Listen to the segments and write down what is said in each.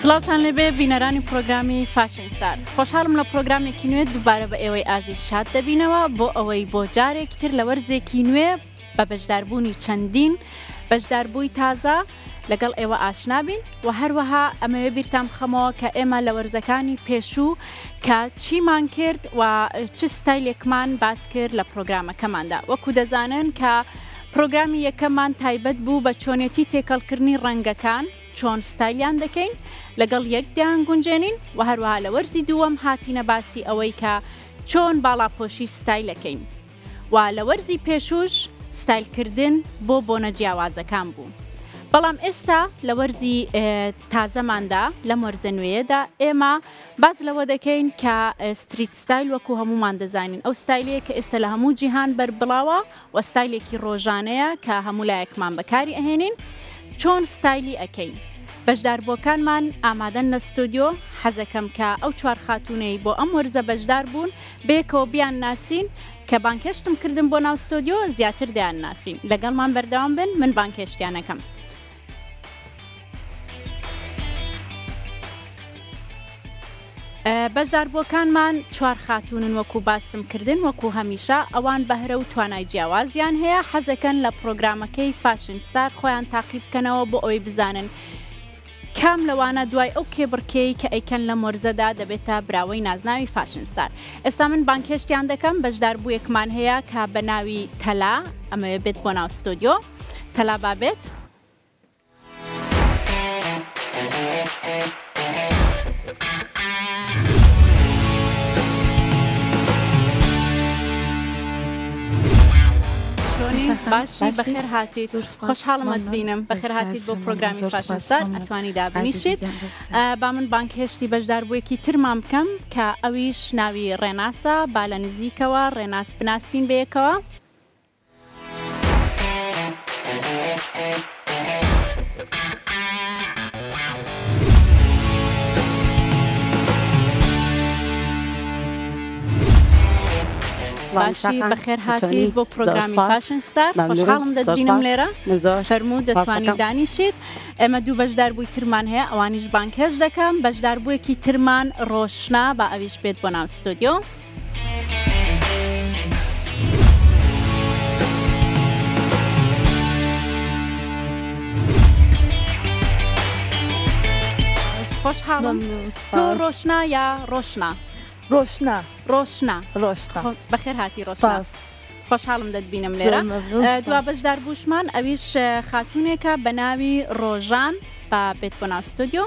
سڵاوتان لێبێ بینەرانی پرۆگرامی فاشن ستار. خۆشحاڵم لە پرۆگرامێکی نوێ دووبارە بە ئێوەی ئازیز شاد دەبینەوە بۆ ئەوەی بۆ جارێکی تر لە وەرزێکی نوێ بە بەشداربوونی چەندین بەشداربووی تازە لەگەڵ ئێوە ئاشنابین و هەروەها ئەمەوێ بیرتان بخەمەوە کە ئێمە لە وەرزەکانی پێشوو کە چیمان کرد و چ ستایلێکمان باس کرد لە پرۆگرامەکەماندا. وەکو دەزانن کە پرۆگرامی یەکەممان تایبەت بوو بە چۆنێتی تێکەڵکردنی ڕەنگەکان، چۆن ستایلیان دەکەین لەگەڵ یەکدایان گونجێنین و هەروەها لە وەرزی دووەم هاتینە باسی ئەوەی کە چۆن باڵاپۆشی ستایلەکەین و لە وەرزی پێشوش ستایلکردن بۆ بۆنە جیاوازەکان بوو. بەڵام ئێستا لە وەرزی تازەماندا لەم وەرزە نوێیەدا ئێمە باز لەوە دەکەین کە ستریت ستایل وەکو هەمومان دەزانین ئەو ستایلەیە کە ئێستا لە هەموو جیهان بەربڵاوە و ستایلێکی ڕۆژانەیە کە هەموو لایەکمان بەکاری ئەهێنین چۆن ستایلی ئەەکەین. بەشداربووەکانمان ئامادەن لە ستودیۆ، حەزەکەم کە ئەو چوار خاتونەی بۆ ئەم وەرزە بەشدار بوون بێکەوە بیان ناسین کە بانکێشتم کردم بۆ ناو ستودیۆ زیاتر دەیان ناسین. لەگەڵمان بەردەوام بن، من بانکێشتیانەکەم. بەشداربووەکانمان چوار خاتونن وەکو باسم کردن وەکو هەمیشە ئەوان بەهرە و توانای جیاوازیان هەیە حەزەکەن لە پرۆگرامەکەی فاشن ستار خۆیان تاقی بکەنەوە بۆ ئەوەی بزانن کام لەوانە دوای ئەو کێبڕکێی کە ئەیکەن لە مۆرزەدا دەبێتە براوەی نازناوی فاشن ستار. ئێستا من بانکێشتیان دەکەم. بەشداربوویەکمان هەیە کە بە ناوی تەلا، ئەمەوێ بێت بۆ ناو ستۆدیۆ. تەلا بابێت. باشی بەخێر هاتیت، خۆشحاڵمت بینم. بەخێر هاتیت بۆ پرۆگرامی فاشن ستار، ئەتوانی دابنیشیت. با من بانکێشتی بەشداربوویەکی ترمان بکەم کە ئەویش ناوی ڕێناسە. با لە نزیکەوە ڕێناس بناسین بەیەکەوە. باشی بەخێر هاتیت بۆ پرۆگرامی فاشن ستار. خۆشحاڵم دەتبینم لێرە. فەرموو دەتوانی دانیشیت. ئێمە دوو بەشداربووی ترمان هەیە، ئەوانیش بانکێش دەکەم. بەشداربوویەکی ترمان ڕۆشنا، با ئەویش بێت بۆ ناو ستۆدیۆ. خۆشحاڵم. تۆ ڕۆشنا یا ڕۆشنا؟ ڕۆشنا. ڕۆشنا. ڕۆشنا. بەخێر هاتی ڕۆشنا. خۆشحاڵم دەتبینم لێرە. دوا بەشداربووشمان ئەویش خاتونێکە بە ناوی ڕۆژان، با بێت بۆ ناو ستۆدیۆ.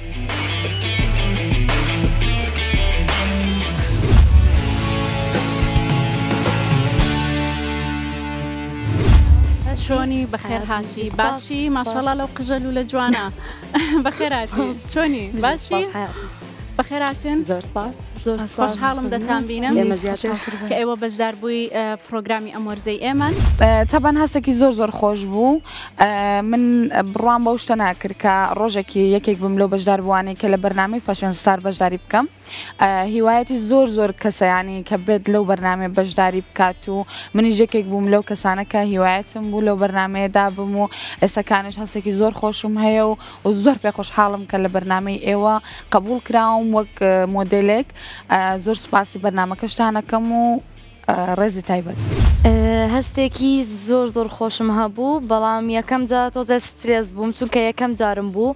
چۆنی؟ بەخێر هاتی. باشی؟ ماشەڵڵا لەو قژەل و لە جوانە. بەخێر هاتی. چۆنی؟ باشی؟ بەخێراتن. زۆر سپاس. زۆر خۆشحاڵم دەتان بینم کە ئێوە بەشداربووی پرۆگرامی ئەم وەرزەی ئێمان. تەبەن هەستێکی زۆر خۆش بوو. من بڕوام بەو شتە ناکرد کە ڕۆژێکی یەکێک بم لەو بەشداربووانەی کە لە بەرنامەی فاشن ستار بەشداری بکەم. هیوایەتی زۆر کەسەیانی کە بێت لەو بەرنامێ بەشداری بکات و منیش یەکێک بووم لەو کەسانە کە هیوایەتم بوو لەو بەرنامەیەدا بم و ئێستاکانش هەستێکی زۆر خۆشم هەیە و زۆر پێ خۆشحاڵم کە لە بەرنامەی ئێوە قبول کراوم وەک مۆدێلێک. زۆر سپاسی بەرنامەکەشتانەکەم و ڕێزی تایبەت. هەستێکی زۆر خۆشم هەبوو، بەڵام یەکەم جار تۆزە سترێس بووم چونکە یەکەم جارم بوو.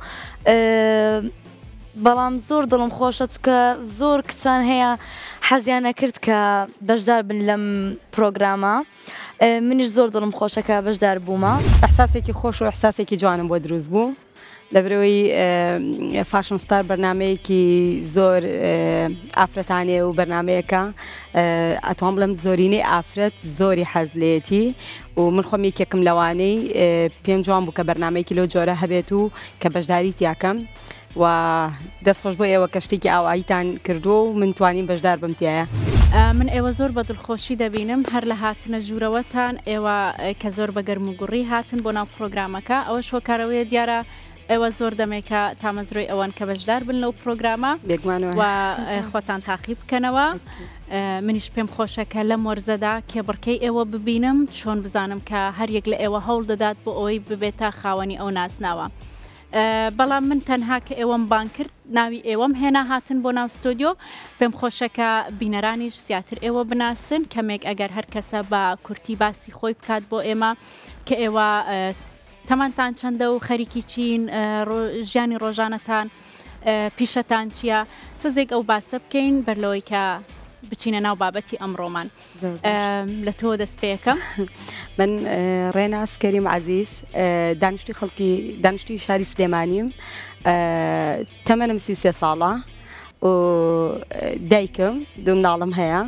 بەڵام زۆر دڵم خۆشە چکە زۆر کچان هەیە حەزیان نەکرد کە بەشدار بن لەم پرۆگرامە. منیش زۆر دڵم خۆشە کە بەشدار بوومە. ئەحساسێکی خۆش و ئەحساسێکی جوانم بۆ دروست بوو لەبرەوەی فاشن ستار بەرنمەیەکی زۆر ئافرەتانێ و بەرنمەیەەکە ئەتوان بڵم زۆرینەی ئافرەت زۆری حەزلێتی و من خۆم یەکێکم لەوانەی پێم جوان بوو کە بەرنمەیەکی لەو جۆرە هەبێت و کە بەشداری تیاکەم و دەستخۆش بۆ ئێوە کە شتێکی ئاواییتان کردو و من توانین بەشدار بمتیایە. من ئێوە زۆر بە دڵخۆشی دەبینم هەر لە هاتنە ژوورەوەتان ئێوە کە زۆر بە گەرم و گوڕی هاتن بۆ ناو پرۆگرامەکە. ئەوە شۆکارەوەیە دیارە ئێوە زۆر دەمێکە تامەزرۆی ئەوان کە بەشدار بن لەو پرۆگرامە و خۆتان تاقی بکەنەوە. منیش پێم خۆشە کە لەم وەرزەدا کێبڕکەی ئێوە ببینم چۆن بزانم کە هەر یەک لە ئێوە هەوڵ دەدات بۆ ئەوەی ببێتە خاوەنی ئەو ناسناوە. بەڵام من تەنها کە ئێوەم بان کرد ناوی ئێوەم هێنا هاتن بۆ ناو ستۆدیۆ پێم خۆشەکە بینەرانیش زیاتر ئێوە بناسن کەمێک ئەگەر هەر کەسە بە کورتی باسی خۆی بکات بۆ ئێمە کە ئێوە تەمانتان چەندە و خەریکی چین ژیانی ڕۆژانەتان پیشەتان چییە تۆزێک ئەو باسە بکەین بەرلەوەی کە بچینە ناو بابەتی ئەمڕۆمان لە تۆ دەست پێەکەم من ڕێناس کەریم عەزیز دانیشتوی خەڵکی دانیشتوی شاری سلێمانیم تەمەنم 33 ساڵە و دایکم دوو منداڵم هەیە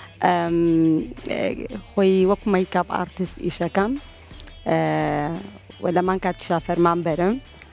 خۆی وەکو مەیکاپ ئارتیست ئیشەکەم و لەمان کاتیشا فەرمان بەرم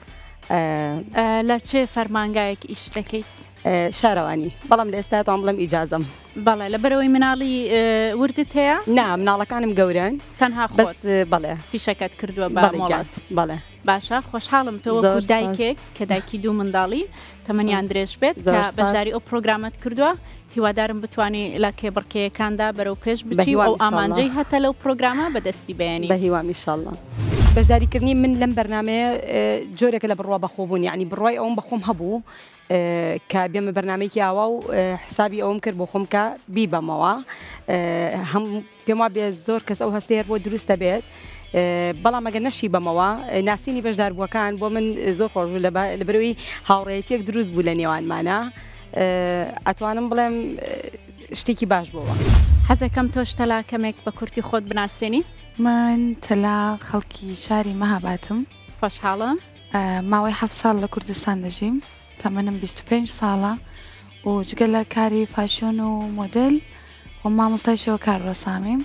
لە چێ فەرمانگایەک ئیش دەکەیت شارەوانی بەڵام لە ئێستا تۆم بڵم ئیجازم بەڵێ لەبەرەوەی مناڵی وردت هەیە؟ نا مناڵەکانم گەورن تەنها بەس بەڵێ پیشەکەت کردووە بە مۆڵەت بەڵێ باشە خۆشحاڵم تۆ وەکو دایکێک کە دایکی دوو منداڵی تەمەنیان درێژ بێت کە بەشداری ئەو پرۆگرامەت کردووە هیوادارم بتوانی لە کێبڕکەیەکاندا بەرەو پێش بچی ئەو ئامانجەی هەتە لەو پرۆگرامە بەدەستی بەیانی بە هیوام ئینشاءالله بەشداریکردنی من لەم بەرنامەیە جۆرێکە لە بڕوا بەخۆبوون یعنی بڕوای ئەوم بەخۆم هەبوو کە بێمە بەرنامەیەکی ئاوا و حسابی ئەوم کرد بۆ خۆم کە بیبەمەوە هەم پێم وا بێ زۆر کەس ئەو هەستەیە بۆ دروستە بێت بەڵام ئەگەر نەشی بەمەوە ناسینی بەشداربووەکان بۆ من زۆر خۆش بوو لەبەرەوەی هاوڕێیەتێک دروست بوو لە نێوانمانە ئەتوانم بڵێم شتێکی باش بووە حەزەکەم تۆش تەلا کەمێک بە کورتی خۆت بناسیێنی من تەلا خەڵکی شاری مەهاباتم خۆشحاڵم ماوەی 7 ساڵ لە کوردستان دەژیم تەمەنم 25 ساڵە و جگە لە کاری فاشۆن و مۆدل خۆم مامۆستای شێوە کار ڕەسامیم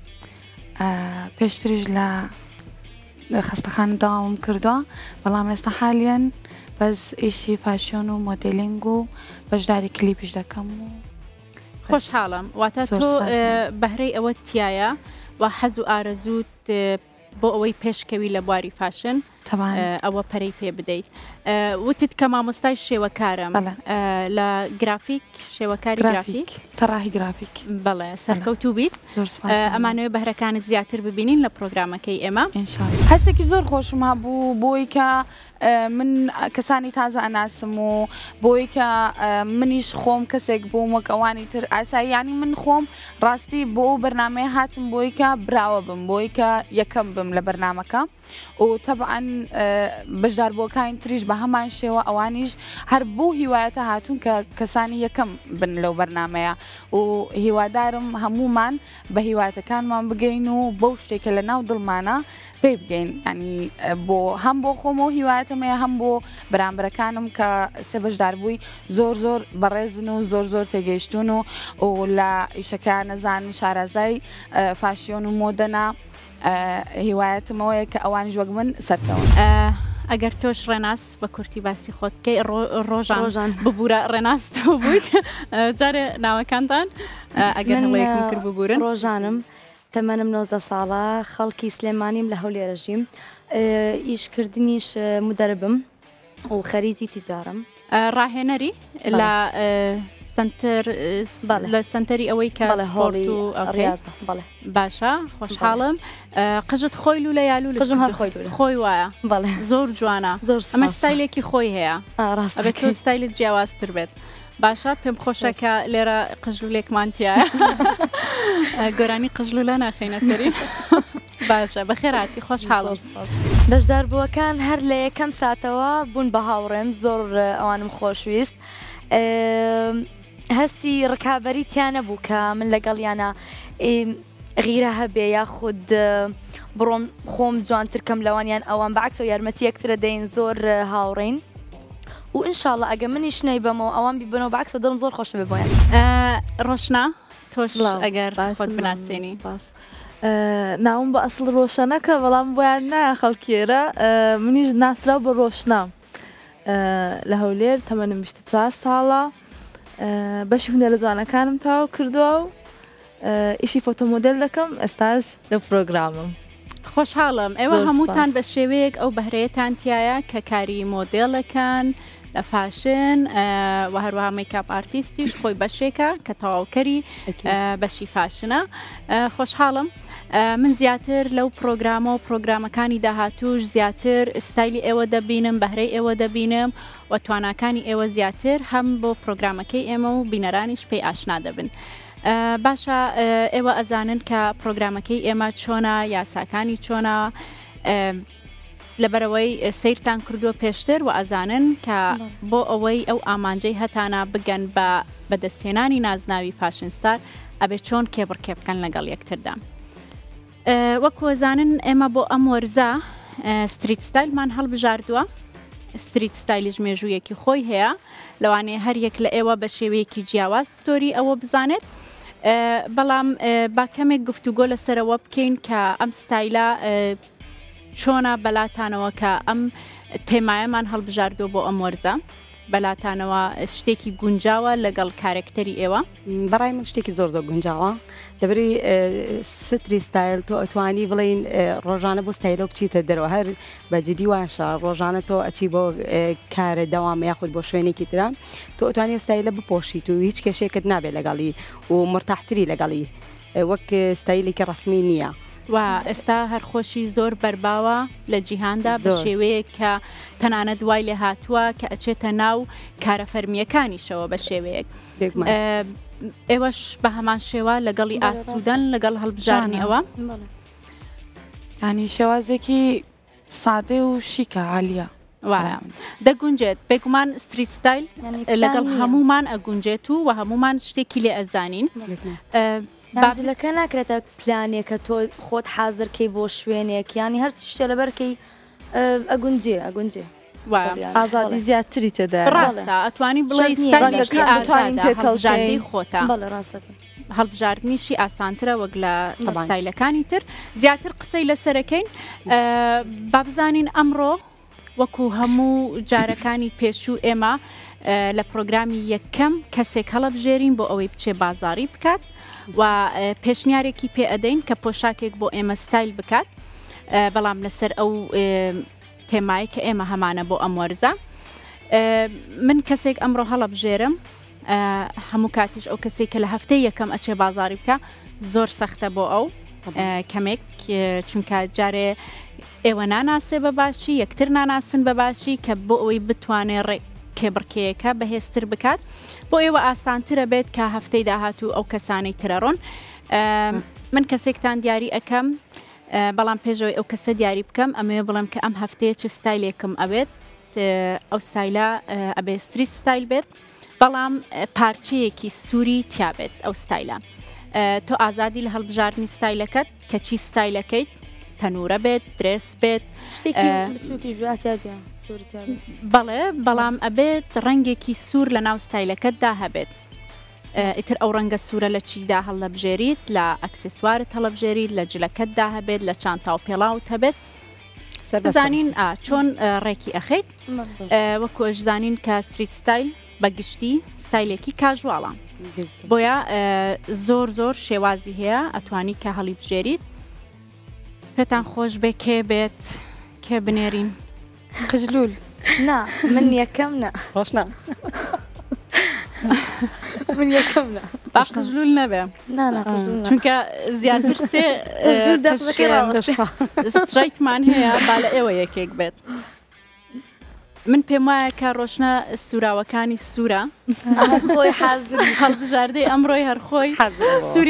پێشتریش لە خەستەخانە داوام کردووە بەڵام ئێستا حالیان بەس ئیشی فاشۆن و مۆدلینگ و بەشداری کلیپیش دەکەم و خۆشحاڵم واتە تۆ بەهرەی ئەوە تایە و حەز و ئارەزوت بۆ ئەوەی پێشکەوی لە بواری فاشن ئەوە پەرەی پێ بدەیت وتت کە مامۆستای شێوەکارم لە گرافیک شێوەکاری گرافیک تەڕاهی گرافیک بەڵێ سەرکەوتوو بیت ئەمانەوەی بەهرەکانت زیاتر ببینین لە پرۆگرامەکەی ئێمە هەستێکی زۆر خۆشم هەبوو بۆی کە من کەسانی تازە ئەناسم و بۆی کە منیش خۆم کەسێک بووم وەک ئەوانی تر ئاسایی ینی من خۆم ڕاستی بۆ بەرنامەیە هاتم بۆی کە براوە بم بۆی کە یەکەم بم لە بەرنامەکە و تەبعاً بەشداربووەکانی تریش بە هەمان شێوە ئەوانیش هەر بۆ هیوایەتە هاتوون کە کەسانی یەکەم بن لەو بەرنامەیە و هیوادارم هەمومان بە هیوایەتەکانمان بگەین و بەو شتێکە لە ناو دڵمانە پێی بگەین ینی بۆ هەم بۆ خۆم و هیوایەتەمەیە هەم بۆ بەرامبەرەکانم کە سێ بەشدار بووی زۆر زۆر بەڕێزن و زۆر زۆر تێگەیشتون و لە ئیشەکان نەزانن شارەزای فاشیۆن و مۆدەنا هیوایەتمەوەیە کە ئەوان ژوەک من سەرکەون ئەگەر تۆش ڕێناس بە کورتی باسی خۆت بکەی ڕۆژان ببوورە ڕێناستەوە بوویت جارێ ناوەکانتان ئەگەر هەڵەیەکم کرد ببوورن ڕۆژانم تەمەنم 19 ساڵە خەڵکی سلێمانیم لە هەولێرەژیم ئیشکردنیش مدەربم و خەریجی تیجارم ڕاهێنەری لە لە سنتەری ئەوەی کە سپۆرت و باشە خۆشحاڵم قژت خۆی لو لە یالو قژم هەر خۆی وایە زۆر جوانە ئەمە ستایلێکی خۆی هەیە ئەبێت تۆ ستایلت جیاوازتر بێت باشە پێم خۆشەکە لێرە قژلولێکمانتیایە گۆرانی قژلولە ناخینە سەری باشە بەخێراتی خۆشحاڵم بەشداربووەکان هەر لە یەکەم ساتەوە بوون بە هاوڕێم زۆر ئەوانم خۆشویست هەستی ڕکابەری تیانە بوو کە من لەگەڵ یانە غیرە هەبێ یاخود بڕۆم خۆم جوانتر کەم لەوانیان ئەوان بەعکسەوە یارمەتی یەکترە دەین زۆر هاوڕین و ئینشاڵڵە ئەگە منیش نەیبەمەوە ئەوان بیبنەوە بەعکسەوە دڵم زۆر خۆشە بێ بۆیان ڕۆشنا تۆش ئەگەر خۆت بناسیێنی ناوم بە ئەسڵ ڕۆشنەکە بەڵام بۆیان نایە خەڵکێرە منیش ناسرا بە ڕۆشنا لە هەولێر تەمەنم 24 ساڵە بەشی هونەرە جوانەکانم تاو کردووە و ئیشی فۆتۆمۆدل دەکەم ئێستاش لە پرۆگرامم خۆشحاڵم ئێوە هەمووتان بە شێوەیەک ئەو بەهرەیەتان تایە کە کاری مۆدێڵەکان لە فاشن و هەروەها میکاپ ئارتیستیش خۆی بەشێکە کە تەواوکەری بەشی فاشنە. خۆشحاڵم من زیاتر لەو پرۆگرامە و پرۆگرامەکانی داهاتوش زیاتر ستایلی ئێوە دەبینم، بەهرەی ئێوە دەبینم و تواناکانی ئێوە زیاتر هەم بۆ پرۆگرامەکەی ئێمە و بینەرانیش پێی ئاشنا دەبن. باشە ئێوە ئەزانن کە پرۆگرامەکەی ئێمە چۆنە، یاساکانی چۆنە، لەبەرەوەی سیرتان کردووە پێشتر و ئەزانن کە بۆ ئەوەی ئەو ئامانجەی هەتانە بگەن بە بەدەستهێنانی نازناوی فاشن ستار ئەبێ چۆن کێبڕکێ بکەن لەگەڵ یەکتردا. وەکوەزانن ئێمە بۆ ئەم وەرزە ستریت ستایلمان هەڵبژاردووە. ستریت ستایلیش مێژوویەکی خۆی هەیە، لەوانەیە هەر یەک لە ئێوە بە شێوەیەکی جیاواز ستۆری ئەوە بزانێت. بەڵام با کەمێک گفتوگۆ لەسەرەوە بکەین کە ئەم ستایلە چۆنە بەلاتانەوە کە ئەم تێمایەمان هەڵبژاردووە بۆ ئەم وەرزە بەلاتانەوە شتێکی گونجاوە لەگەڵ کارکتەری ئێوە. بەڕای من شتێکی زۆر گونجاوە دەبری ستری ستایل تۆ ئەتوانی بڵین ڕۆژانە بۆ ستایلۆ بچیتە دەرەوە هەر بەجددی واشە ڕۆژانە تۆ ئەچی بۆ کارە دەوام یاخود بۆ شوێنێکی تران تۆ ئەتوانی ستایلە بپۆشیت و هیچ کێشێکت نابێت لەگەڵی و مرتاحتری لەگەڵی وەک ستایلێکی ڕسمی نییە. و ئێستا هەرخۆشی زۆر بەرباوە لە جیهاندا بە شێوەیەک کە تەنانەت دوای لێ هاتووە کە ئەچێتە ناو کارە فەرمیەکانیشەوە بە شێوەیەک. ئێوەش بە هەمان شێوە لەگەڵی ئاسوودەن لەگەڵ هەڵبژارنی ئەوە ینی شێوازێکی سادە و شیکە عالیە دەگونجێت. بێگومان ستریت ستایل لەگەڵ هەمومان ئەگونجێت و هەمومان شتێکی لێ ئەزانین. باجلەکە ناکرێتە پلانێکە تۆ خۆت حازرکەی بۆ شوێنێک ینی هەرچی شتێ لەبەرکەی ئەگونجێ ئازادی زیاتری تێدا ڕاستە ئەتوانی بڵێ ستایلێکی خۆتە هەڵبژاردنیشی ئاسانترە وەک لە ستایلەکانی تر. زیاتر قسەی لەسەرەکەین با بزانین ئەمڕۆ وەکو هەموو جارەکانی پێشوو ئێمە لە پرۆگرامی یەکەم کەسێک هەڵبژێرین بۆ ئەوەی بچێ بازاڕی بکات و پێشنیارێکی پێ ئەدەین کە پۆشاکێک بۆ ئێمە ستایل بکات بەڵام لەسەر ئەو تێمایی کە ئێمە هەمانە بۆ ئەم وەرزە. من کەسێک ئەمڕۆ هەڵبژێرم هەموو کاتیش ئەو کەسێک کە لە هەفتەی یەکەم ئەچێ بازاڕی بکە زۆر سەختە بۆ ئەو کەمێک چونکە جارێ ئێوە ناناسێ بە باشی یەکتر ناناسن بە باشی کە بۆ ئەوەی بتوانێ ڕێ کێبڕکەیەکە بەهێزتر بکات بۆ ئێوە ئاسانترە بێت کە هەفتەی داهاتوو ئەو کەسانەی ترەڕۆن. من کەسێکتان دیاری ئەەکەم بەڵام پێشەوەی ئەو کەسە دیاری بکەم ئەمێ بڵم کە ئەم هەفتەیە چ ستایلێکم ئەوێت ئەو ستایلە ئەبێ ستریت ستایل بێت بەڵام پارچەیەکی سووری تیابێت ئەو ستایلە. تۆ ئازادی لە هەڵبژاردننی ستایلەکەت کە چی ستایلەکەیت تەنورە بێت درێس بێت بەڵێ بەڵام ئەبێت ڕەنگێکی سوور لە ناو ستایلەکەتدا هەبێت. ئیتر ئەو ڕەنگە سوورە لە چیدا هەڵەبژێریت لە ئەکسسوارت هەڵەبژێریت لە جلەکەتدا هەبێت لە چانتا و پێڵاوت هەبێت بزانین چۆن ڕێکی ئەخیت وەکو ئەشزانین کە ستریت ستایل بەگشتی ستایلێکی کاژواڵە بۆیە زۆر شێوازی هەیە ئەتوانی کە هەڵی بژێریت. پێتان خۆش بێ کێ بێت کێ بنێرین خجلول نا من یەکەم نا خۆش نا من یەکەم نا باش خجلول نەبێ چونکە زیاتر سێ سترایتمان هەیە با لە ئێوە یەکێک بێت. من پێم وایە کە ڕۆشنە سوراوەکانی سوورە خۆی حەزم هەڵبژاردەی ئەمڕۆی هەرخۆی سووری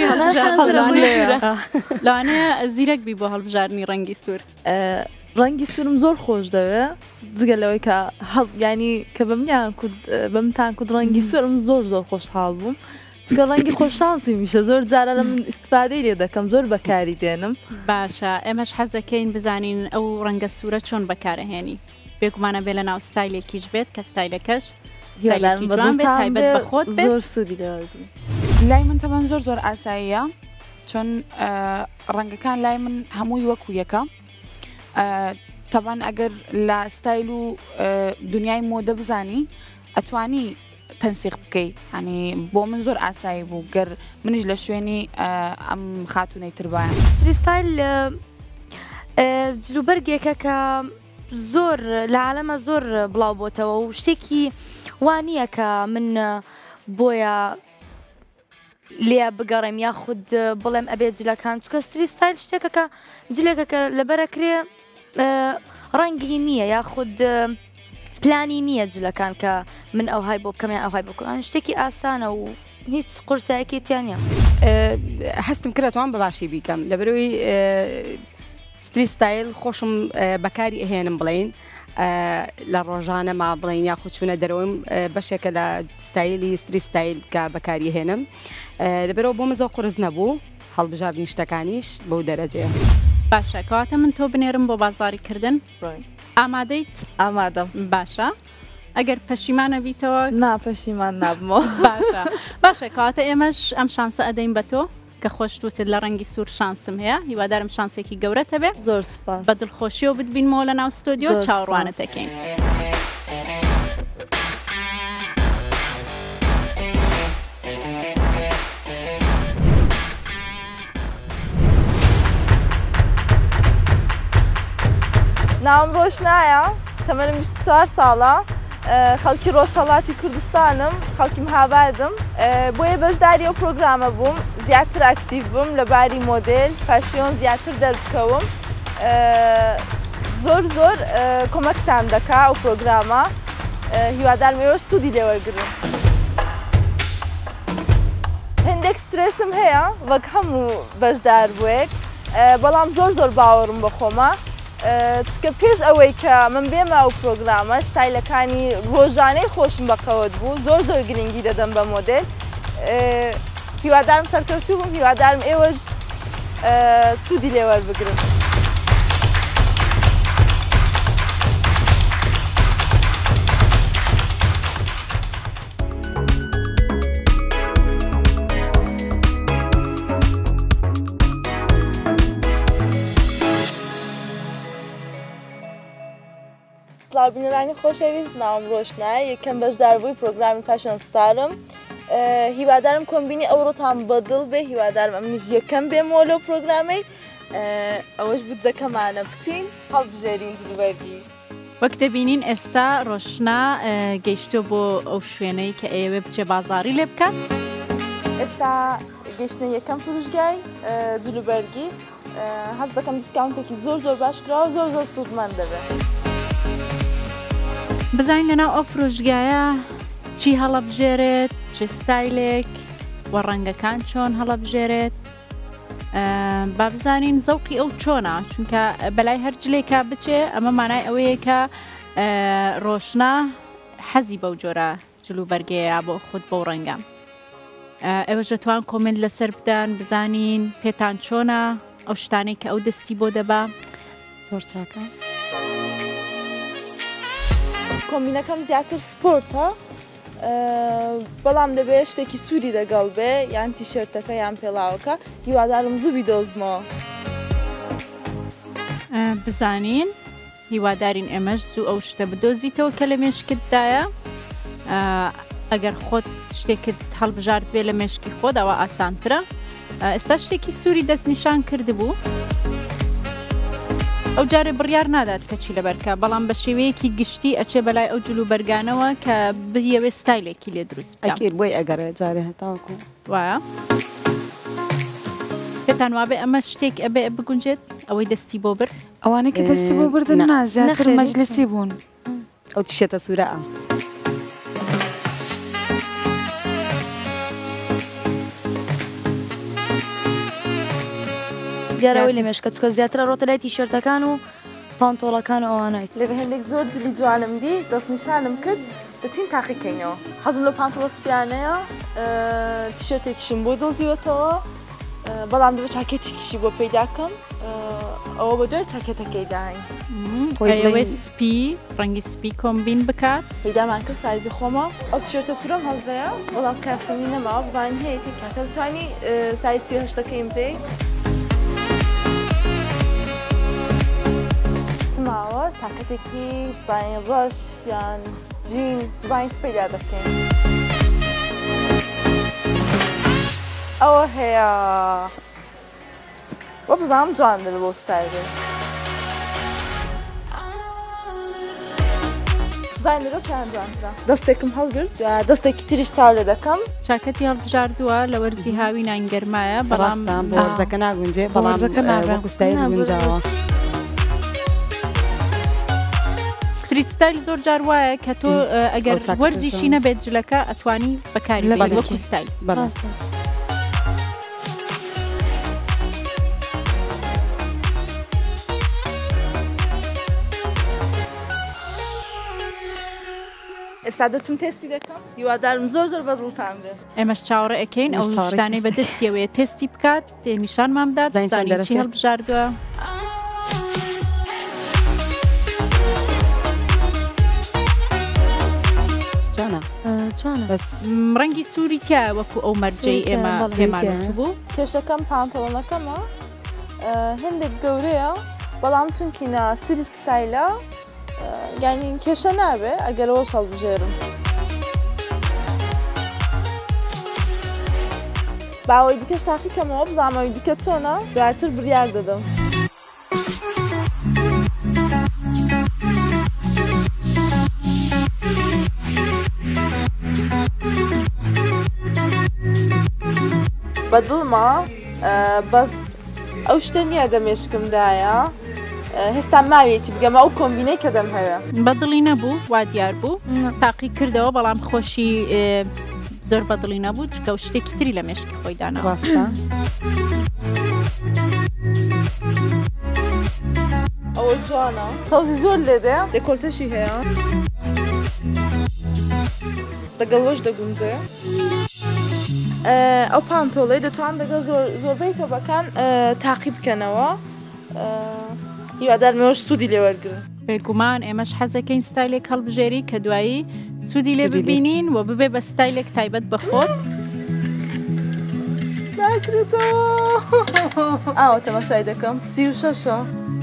لەوانەیە زیرەک بی بۆ هەڵبژاردننی ڕەنگی سوور. ڕەنگی سوورم زۆر خۆش دەوێ جگەلەوەی کە ینی کە بەمتان کود ڕەنگی سوورم زۆر خۆشحاڵ بووم چکە ڕەنگی خۆششانسی میشە زۆر جارە لە من ئیسفادەی لێ دەکەم زۆر بەکاری دێنم. باشە ئێمەش حەزەکەین بزانین ئەو ڕەنگە سوورە چۆن بەکارەهێنی بێگومانە بێ لە ناو ستایلێکیش بێت کە ستایلەکەش تایبەت بەخۆت زۆر سوودی دەوەبی. لای من تەبەن زۆر ئاساییە چۆن ڕەنگەکان لای من هەمووی وەکو یەکە. تەبەن ئەگەر لە ستایل و دنیای مۆدە بزانی ئەتوانی تەنسیق بکەیت ینی بۆ من زۆر ئاسایی بوو گەر منیش لە شوێنی ئەم خاتونەی تربایە. ستریت ستایل جلوبەرگێکە کە زۆر لە عالەمە زۆر بڵاو بۆتەوە و شتێکی وانییە کە من بۆیە لێ بگەڕێم یاخود بڵێم ئەبێت جلەکان چکە ستری ستایل شتێکە کە جلێکە کە لەبەرەکرێ ڕەنگی نییە یاخود پلانی نییە جلەکان کە من ئەوهای بۆ بکەمیان ئەوهای بکەن شتێکی ئاسانە و هیچ قورسایەکی تیانە هەستم کردێتوان بە باشی بیکەم لەبەرەوەی ستری ستایل خۆشم بەکاری ئەهێنم بڵین لە ڕۆژانە ما بڵین یاخود چوونە دەرەوەم بەشێکە لە ستایلی ستری ستایل کە بەکاری هێنم لەبەرەوە بۆ مزۆ قورس نەبوو هەڵبژاردننی شتەکانیش بەو دەرەجێ باشە کەواتە من تۆ بنێرم بۆ بازاڕیکردن ئامادەیت ئامادەم باشە ئەگەر پەشیمانە بیتەوە ناپەشیمان نابمەوە باشە باشە کەواتە ئێمەش ئەم شانسە ئەدەین بە تۆ کە خۆشتوتت لە ڕەنگی سوور شانسم هەیە هیوادارم شانسێکی گەورەتە بێ زۆر سپاس بە دڵخۆشیەوە بتبینمەوە لە ناو ستۆدیۆ چاوەڕوانتەکەین. ناوم ڕۆشنایە تەمەنم 24 ساڵە خەڵکی ڕۆژهەڵاتی کوردستانم خەڵکی مهابادم بۆیە بەشداری ئەو پرۆگرامە بووم زیاتر ئاکتیڤ بووم لەباری مۆدل فاشیۆن زیاتر دەربکەوم زۆر کۆمەکتان دەکا ئەو پرۆگرامە هیوادارم ئێوەش سوودی لێوەرگرن. هەندێک سترێسم هەیە وەک هەموو بەشدار بوویەک بەڵام زۆر باوەڕم بە خۆمە چکە پێش ئەوەی کە من بێمە ئەو پرۆگرامە ستایلەکانی ڕۆژانەی خۆشم بەقەوت بوو زۆر گرنگی دەدەم بە مۆدل هیوادارم سەرکەوتوو بووم هیوادارم ئێوەش سوودی لێوەربگرن. بینەرانی خۆشەویست ناوم ڕۆشنایە یەکەم بەشداربووی پرۆگرامی فاشن ستارم هیوادارم کۆمبینی ئەوڕۆتان بەدڵ بێ هیوادارم ئەمنیش یەکەم بێمەوە لەو پرۆگرامەی ئەوەش بجەکەمانە بچین هەڵبژێرین جلوبەرگی. وەک دەبینین ئێستا ڕۆشنا گەیشتۆ بۆ ئەو شوێنەی کە ئێوە بچێ بازاڕی لێ بکە ئێستا گەشتنە یەکەم فروشگای جلوبەرگی هەست دەکەم دیسکاونتێکی زۆر باش کراوە زۆر سوودمەند دەبێت. بزانین لەناو ئەو فرۆژگایە چی هەڵەبژێرێت چ ستایلێک وە ڕەنگەکان چۆن هەڵەبژێرێت با بزانین زەوقی ئەو چۆنە چونکە بەلای هەر جلێکا بچێ ئەمە مانای ئەوەیە کە ڕۆشنا حەزی بەو جۆرە جلوبەرگەیە بۆ خودت بەو ڕەنگە ئێوەش دەتوان کۆمنت لەسەر بدەن بزانین پێتان چۆنە ئەو شتانەی کە ئەو دەستی بۆ دەبا زۆر چاکە. کۆمبینەکەم زیاتر سپۆرتە بەڵام دەبێت شتێکی سووری دەگەڵ بێ یان تیشێرتەکە یان پێڵاوەکە هیوادارم زوو بیدۆزمەوە. بزانین هیوادارین ئێمەش زوو ئەو شتە بدۆزیتەوە کە لە مێشکتدایە ئەگەر خۆت شتێکت هەڵبژارد بێ لە مێشکی خۆت ئەوە ئاسانترە ئێستا شتێکی سووری دەستنیشان کردبوو ئەو جارێ بڕیار نادات کەچی لەبەرکە بەڵام بە شێوەیەکی گشتی ئەچێ بەلای ئەو جلوبەرگانەوە کە بەوێ ستایلێکی لێ دروست ئەکرد بۆی ئەگەرە جارێ هەتاوەکو وایە پێتان وابێ ئەمە شتێک ئەبێ بگونجێت ئەوەی دەستی بۆ بر ئەوانەی کە دەستی بۆ بردن نا زیاتر مەجلسی بوون ئەو تیشێتە سوورە دیارەوەی لە مێشکە چکە زیاترە ڕۆتە لای تیشێرتەکان و پانتۆڵەکان ئەوانایت لێ هەندێک زۆر جلی جوانم دی دەستنیشانم کرد دەچین تاقیکەینەوە حەزم لە پانتۆڵە سپیانەیە تیشێرتێکیشم بۆ دۆزیوەتەوە بەڵام دەبێت چاکێتێکیشی بۆ پەیداکەم ئەوە بە دوای چاکێتەکەی داین ئەوەی سپی ڕەنگی سپی کۆمبین بکات پەیدامان کرد سایزی خۆمە ئەو تیشێرتە سوورەم هەزدەیە بەڵام کاسمی نەماوە بزانین هەیە کاکە دەتوانی سایز 38ەکەیم پێی ماوە تاکەتێکی بزانین ڕەش یان جین بزانین چ پەیدا دەکەین ئەوە هەیە وە بزانم جوان دەبێت بۆ ستایلێ دیزاینەکە چیان جوانترە دەستێکم هەڵگرت دەستێکی تریش چاو لێ دەکەم چاکەتی هەڵبژاردووە لە وەرزی هاوی نانگەرمایە بەڵام بۆ وەرزەکە ناگونجێ بەڵام وەکو ستایل گونجاوە ستریت ستایل زۆر جار وایە کە تۆ ئەگەر وەرزیشی نەبێت جلەکە ئەتوانی بەکاری بێت وەکو ستایل بەڕاستە ئێستا دەچم تێستی دەکەم هیوادارم زۆر زۆر بەدڵتان بێ ئێمەش چاوەڕێ ئەەکەین ئەو شتانەی بەدەستیەوەیە تێستی بکات نیشانمان بدات زانین چی هەڵبژاردووە جوانە بەس ڕەنگی سووری کە وەکو ئەو مەرجەی ئێمە پێمان بوو کێشەکەم پانتۆڵەکەمە هەندێک گەورەیە بەڵام چونکینە ستریت ستایلە یعنی کێشە نابێ ئەگەرەوە هەڵبژێرم باوەی دیکەش تاقیکەمەوە بزانمەوەی دیکە چۆنە دواتر بڕیار دەدەم بەدڵمە بەس ئەو شتە نییە دەمێشکمدایە هێستا ماوێتی بگەمە ئەو کۆمبینەی کە دەم هەیە بەدڵی نەبوو وا دیار بوو تاقی کردەوە بەڵام خۆشی زۆر بەدڵی نەبوو چکە و شتێکی تری لە مێشکی خۆی داناوە ئەوە جوانە سەوزی زۆر لێدێ دێکۆلتەشی هەیە لەگەڵەوەش دەگونجێ ئەو پانتۆڵی دەتوان دەگە زۆربەی تۆبەکان تاقی بکەنەوە هیوادارمەوەش سوودی لێ وەرگرن بێگومان ئێمەش حەزەکەین ستایلێک هەڵبژێری کە دوایی سوودی لێ ببینین و ببێ بە ستایلێک تایبەت بەخۆت ناکرێتەوە ئاوە تەماشای دەکەم 36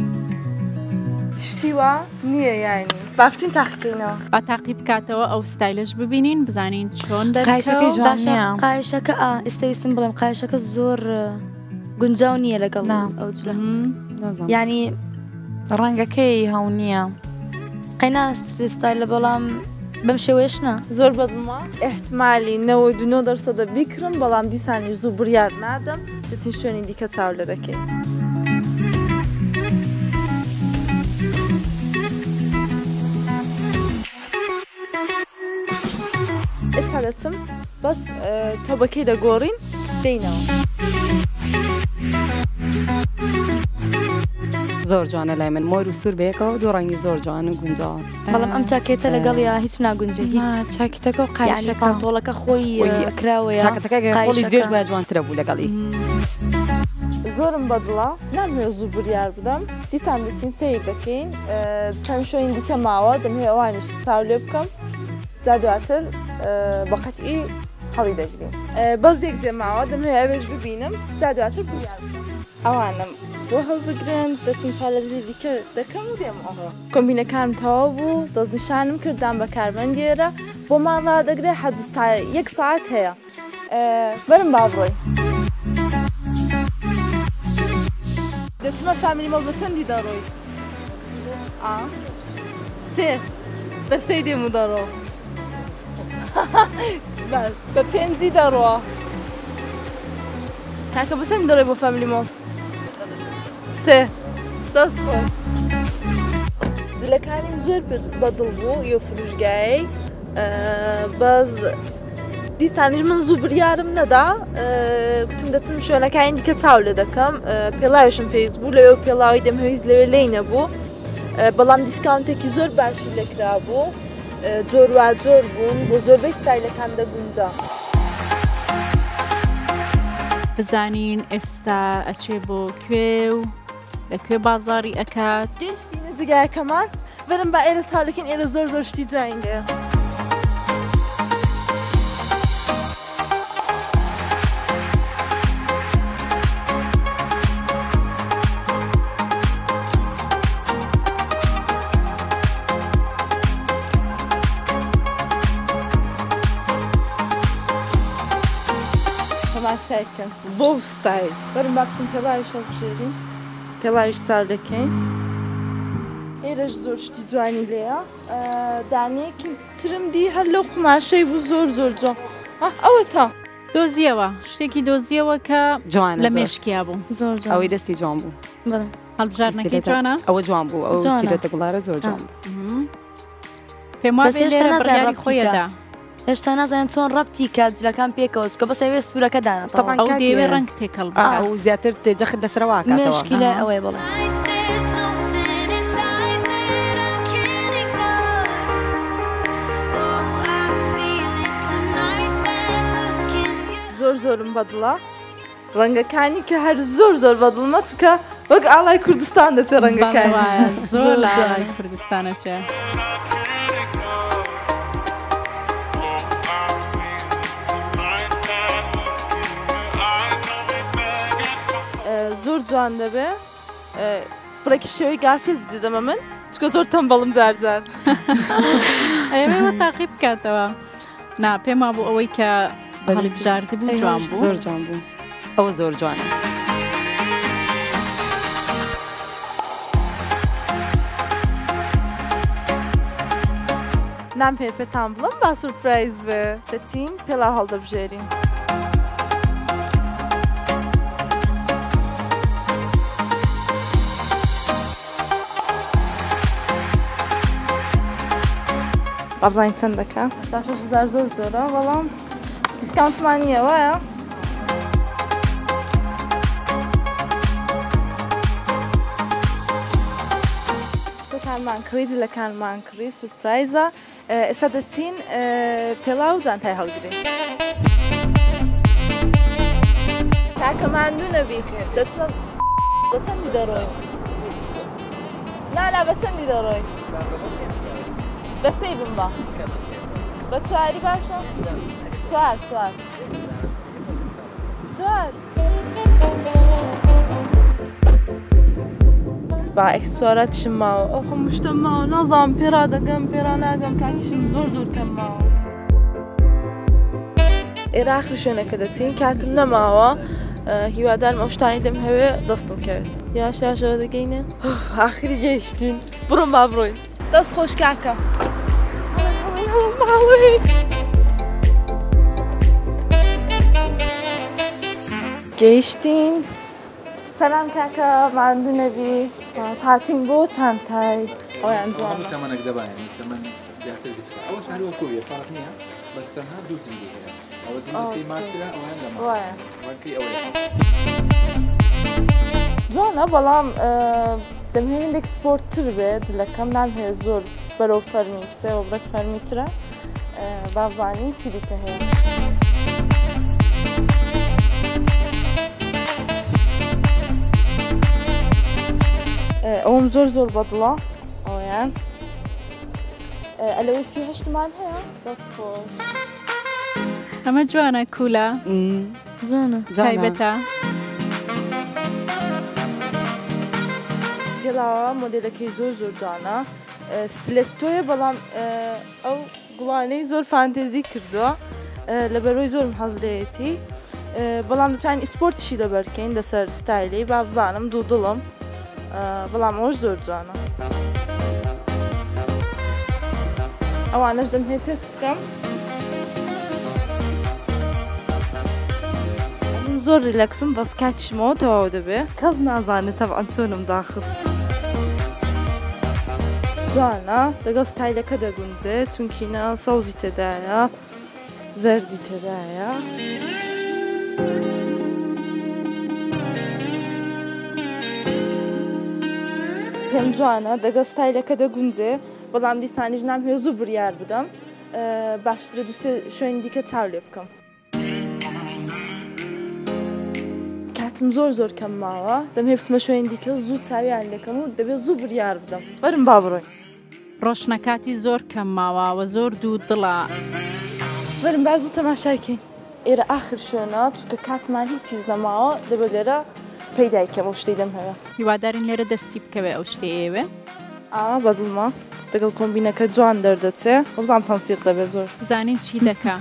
شتی وا نییە یانی بافتین تاقیکەینەوە با تاقی بکاتەوە ئەو ستایلش ببینین بزانین چۆن قایشەکەی جوانە قایشەکە ئێستاویستم بڵێم قایشەکە زۆر گونجاو نییە لەگەڵ ئەو جلە ینی ڕەنگەکەی هەو نییە قەینا ستایلە بەڵام بەم شێوەیەشنا زۆر بەدڵمە احتمالی 99% بیکڕم بەڵام دیسانی زوو بڕیار نادەم دەچین شوێنی دیکە چاو لێ دەکەین ئێستا دەچم بەس تۆبەکەی دەگۆڕین دێینەوە زۆر جوانە لای من مۆر و سوور بەیەکەوە دوو ڕەنگی زۆر جوان و گونجاوە بەڵام ئەم چاکێتە لەگەڵ یا هیچ ناگونجێ هیچ چاکیتەکە و قایشەکە پانتۆڵەکە خۆی کراوەیە چاکەتەکە خۆڵی درێژ بە جوانترە بوو لەگەڵی زۆرم بەدڵە ناموێ زوو بریار بدەم دیسان دەچین سیر دەکەین چەند شوێن دیکە ماوە دەمهێ ئەوانیش چاو لێ بکەم جا دواتر بەقەتئی هەڵی دەگرین بەس یەک دێماوە دەمهێ ئەوێش ببینم جا دواتر بریار بکەم ئەوانم بۆ هەڵبگرن دەچین چالەزلی دیکە دەکەم و دێمەوە کۆمبینەکانم تەواو بوو دەستنیشانم کردان بە کارمەندێرە بۆمان ڕادەگرێ حەدس تا 1 ساعت هەیە بەرم با بڕۆی دەچمە فامیلی مەڵ بە چەندی دەڕۆی سێ بە سەی دێم و دەڕۆ باش بە 5 دەڕۆ کاکە بە چەند دەڕۆی بۆ فامیلی مەڵ سێ دەست خۆش جلەکانیم زۆر بەدڵ بوو یۆ فروشگایی بەس دیسانیش من زوو بریارم نەدا گوتم دەچم شوێنەکانی دیکە چاو لێ دەکەم پێڵاویشم پێویست بوو لەوێ پێڵاوی دەمهەویست لەوێ لێی نەبوو بەڵام دیسکاونتێکی زۆر باشی لەکرا بوو جۆر وا جۆر بوون بۆ زۆربەی ستایلەکان دەگونجا بزانین ئێستا ئەچێ بۆ کوێ و لەکوێ بازاڕی ئەکات گەشتی نزیگایەکەمان بەرم با ئێرە چاولەکەین ئێرە زۆر زۆر شتی جوانگە تەماشایکەن بۆ ستایل بەرم با بچین پێڵاویش هەڵبژێرین پێڵاویش چاو دەکەین ئێرەش زۆر شتی جوانی لێیە دانەیەکی ترم دی هەر لەو قماشەی بوو زۆر جوان ئەوە تا دۆزیەوە شتێکی دۆزیەوە کە جوانە لە زۆر. مێشکیا بوو زۆر ئەوەی دەستی جوان بوو هەڵبژارنەکەی جوانە ئەوە جوان بوو ئەو جوانە. کیلۆتە گوڵارە زۆر جوان بوو. پێم وایە بەس هێشتا لێرە نازانم بڕیاری ڕەبتی خۆیەدا هێشتا نازانێت چۆن ڕەبتی کات جلەکان پێکەوە چکە بەس ئەوێ سوورەکە دانێتەوە طبعاً. ئەو کاتێ- دەیەوێت ڕەنگ تێکەڵ بکات. ئەو زیاتر تێجەخت لەسەرەوە کاتەوە مێشکی لە ئەوەی بڵێ There's something inside that I can't ignore. Oh, I feel it tonight. That look in your زۆرم بەدڵە ڕەنگەکانی کە هەر زۆر بەدڵمە چکە وەک ئاڵای کوردستان دەچێت ڕەنگەکانی وایە زۆر زۆر لە جوان. ئاڵای کوردستانە چێ زۆر جوان دەبێ بڕێکی شێوەی گارفیلد دیدەمە من چکە زۆر تەمبەڵم جارجار ئەوێوە تاقی بکاتەوە نا پێما بوو ئەوەی کە هەڵبژاردی بوو جوان بوو زۆر جوان بوو ئەوە زۆر جوانە. نام پێتان بڵم با سورپرایز بێ دەچین پێڵا هەڵدەبژێرین بابزانین چەند دەکە 6,000 زۆر زۆرە بەڵام دیسکاونتمان نییە وایە شتەکانمان کڕی جلەکانمان کڕی سورپرایزە ئێستا دەچین پێڵا و جانتای هەڵگرین کاکەماندوو نەبیخێ دەچمە بە چەندی دەڕۆی نا بە چەندی دەڕۆی بەسەی بم بە بە چواری باشە چوار با ئەکسسوارە تشم ماوە ئەو هەموو شتم ماوە نازانم پێرا دەگەم پێرا ناگەم کاتیشم زۆر کەم ماوە ئێرە ئاخری شوێنەکە دەچین کاتم نەماوە هیوادارم ئەو شتانی دەم هەوێ دەستم کەوێت یاشەوە دەگەینێ ئاخری گەیشتین بڕۆم با بڕۆین دەست خۆش کاکە گەیشتین سەلام کاکە ماندوو نەبی هاتوین بۆ چانتای ئەویان جوان تەمەنێک دەبایە تەمەن زیاتر بچکە ئەوەش هەروە کۆیە فارق نییە بەس تەنها دوو جنگی هەیە ئەوە جنگەکەی ماترە ئەویان لەما وایە وەکەی ئەوە جوانە بەڵام دەمهێ هەندێک سپۆرتتر بێت لەکەم نامهەیە زۆر بەرەو فەرمی بچێەوە بڕێک فەرمیترە بابزانین تیریکە هەیە ئەوم زۆر بەدڵە ئەویان ئەلەوەی 38مان هەیە دەست خۆش ئەمە جوانە کوولە جوانە تایبەتە پێڵاوە مۆدێلەکەی زۆر جوانە ستلێتۆیە بەڵام ئەو گوڵانەی زۆر فانتێزی کردووە لەبەرەوەی زۆرم حەز لێیەتی بەڵام دەتوانین ئیسپۆرتشی لەبەرکەین لەسەر ستایلی با بزانم دوو دڵم بەڵام ئەوش زۆر جوانە ئەوانەش دەمهێت تێست بکەم زۆر ریلەکسم بەس کاتیشمەوە تەواو دەبێ کەس نازانێت تەبعەن چۆنم داخست جوانە لەگەڵ ستایلەکە دەگونجێت چونکینە سەوزی تێدایە زەردی تێدایە پێم جوانە دەگەڵ ستایلەکە دەگونجێ بەڵام دیسانیش نامهێ زوو بڕیار بدەم باشترە دووسێ شوێنی دیکە چاو لێ بکەم کاتم زۆر کەم ماوە دەمهێ بچمە شوێنی دیکە زوو چاویان لەکەم و دەبێت زوو بڕیار بدەم بەرم با بڕۆین ڕۆشنەکاتی زۆر کەم ماوەوە زۆر دوو دڵە بەرم با زوو تەماشاکەین ئێرە ئاخر شوێنە چونکە کاتمان هیچ تیز نەماوە دەبێت لێرە پەیدایکەم ئەو شتەی دەم هەوێ هیوادارین لێرە دەستی بکەوێ ئەو شتێ ئێوێ بەدڵمە دەگەڵ کۆمبینەکە جوان دەردەچێ بزانام تەنسیق دەبێت زۆر زانین چی دەکا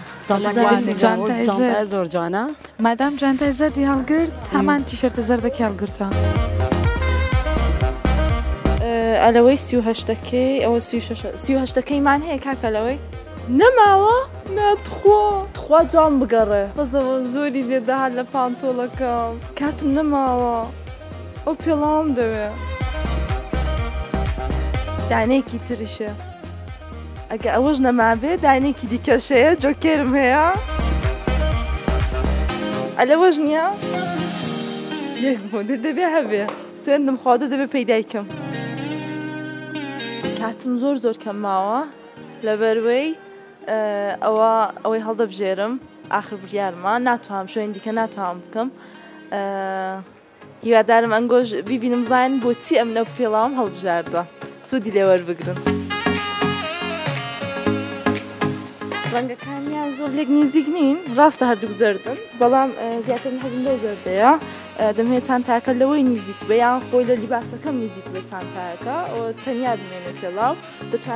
زۆر جوانە مادام جانتای زەردی هەڵگرت هەمان تیشەرتە زەردەکی هەڵگرتووە ئەلەوەی 38 ئەوە 38مان هەیە کاکەلەوەی نەماوە ناتخوا جوان بگەڕێ بەسەوە زۆری لێداهات لە پانتۆڵەکەم کاتم نەماوە ئەو پێڵاوم دەوێ دانەیەکی تریشە ئەگە ئەوەش نەمابێ دانێکی دیکەشەیە جۆکێرم هەیە ئەلەوەش نییە یەک بۆ دەبێ هەبێ سوێندم خواردە دەبێ پەیدایکەم کاتم زۆر کەم ماوە لەبەروەی ئەوەی هەڵدەبژێرم ئاخر بریارمە ناتوانم شوێن دیکە ناتوانم بکەم هیوادارم ئەنگۆش بیبینم زان بۆچی ئەم نەو پێڵاوم هەڵبژاردووە سوودی لێوەربگرن ڕەنگەکانیان زۆر لێک نزیک نین ڕاستە هەردوو زەردن بەڵام زیاتر حەزم لەو زەردەیە دەمەوێت چانتاکە لەوەی نزیک بە یان خۆی لە لیباسەکەم نزیک بە چانتاکە ئەوە تەنیا بمێنێت پێڵاو دەتوانێت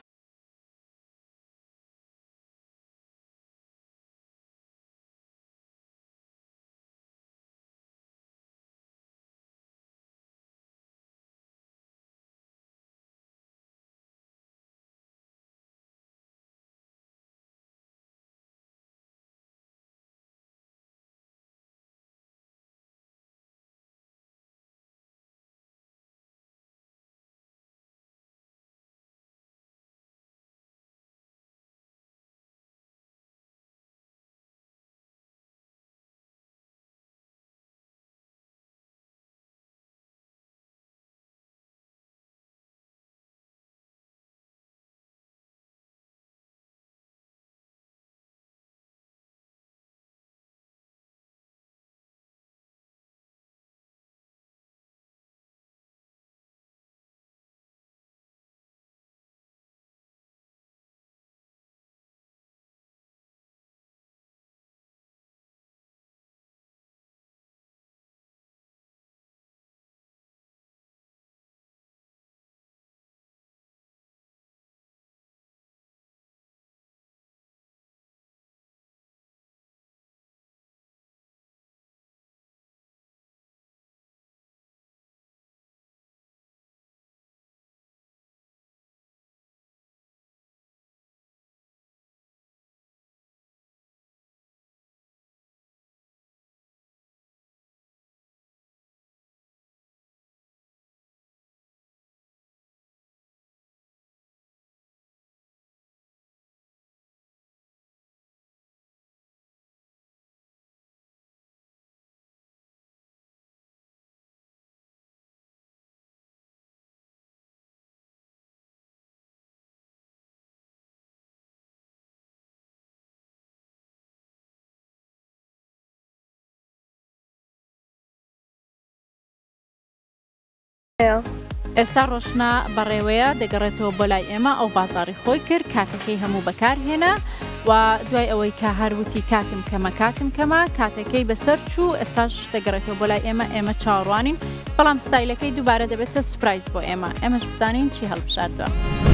ئێستا ڕۆشنا بەڕێوەیە دەگەڕێتەوە بۆ لای ئێمە ئەو بازاڕی خۆی کرد کاتەکەی هەموو بەکارهێنا و دوای ئەوەی کە هەروتی کاتم کەمە کاتەکەی بەسەر چوو ئێستاش دەگەڕێتەوە بۆ لای ئێمە چاوەڕوانین بەڵام ستایلەکەی دووبارە دەبێتە سوپرایز بۆ ئێمەش بزانین چی هەڵبژاردووە.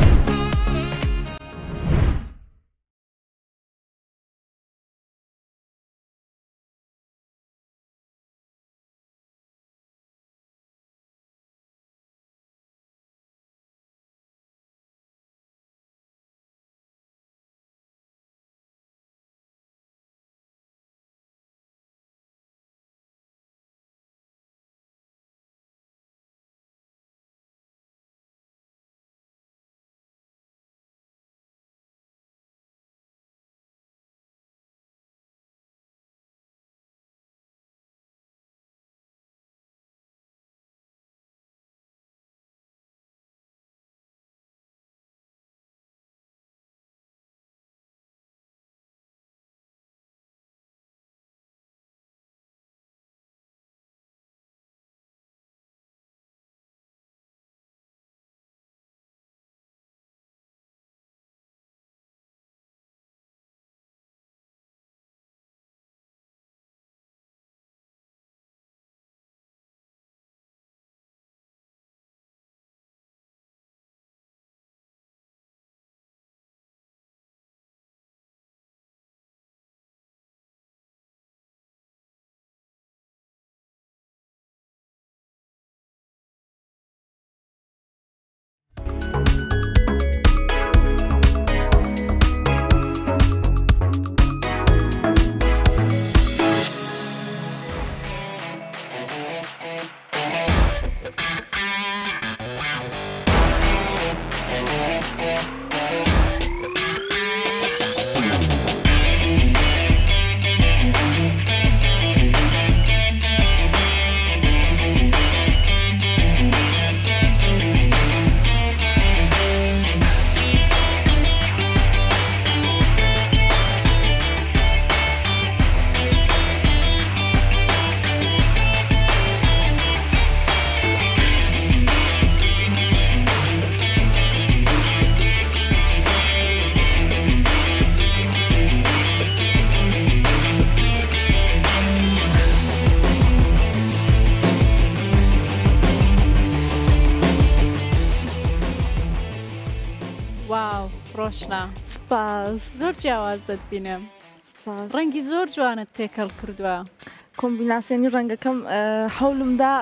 واو ڕۆشنا سپاس زۆر جیاوازت بینم سپاس ڕەنگی زۆر جوانت تێکەڵ کردووە کۆمبیناسیۆنی ڕەنگەکەم حەولمدا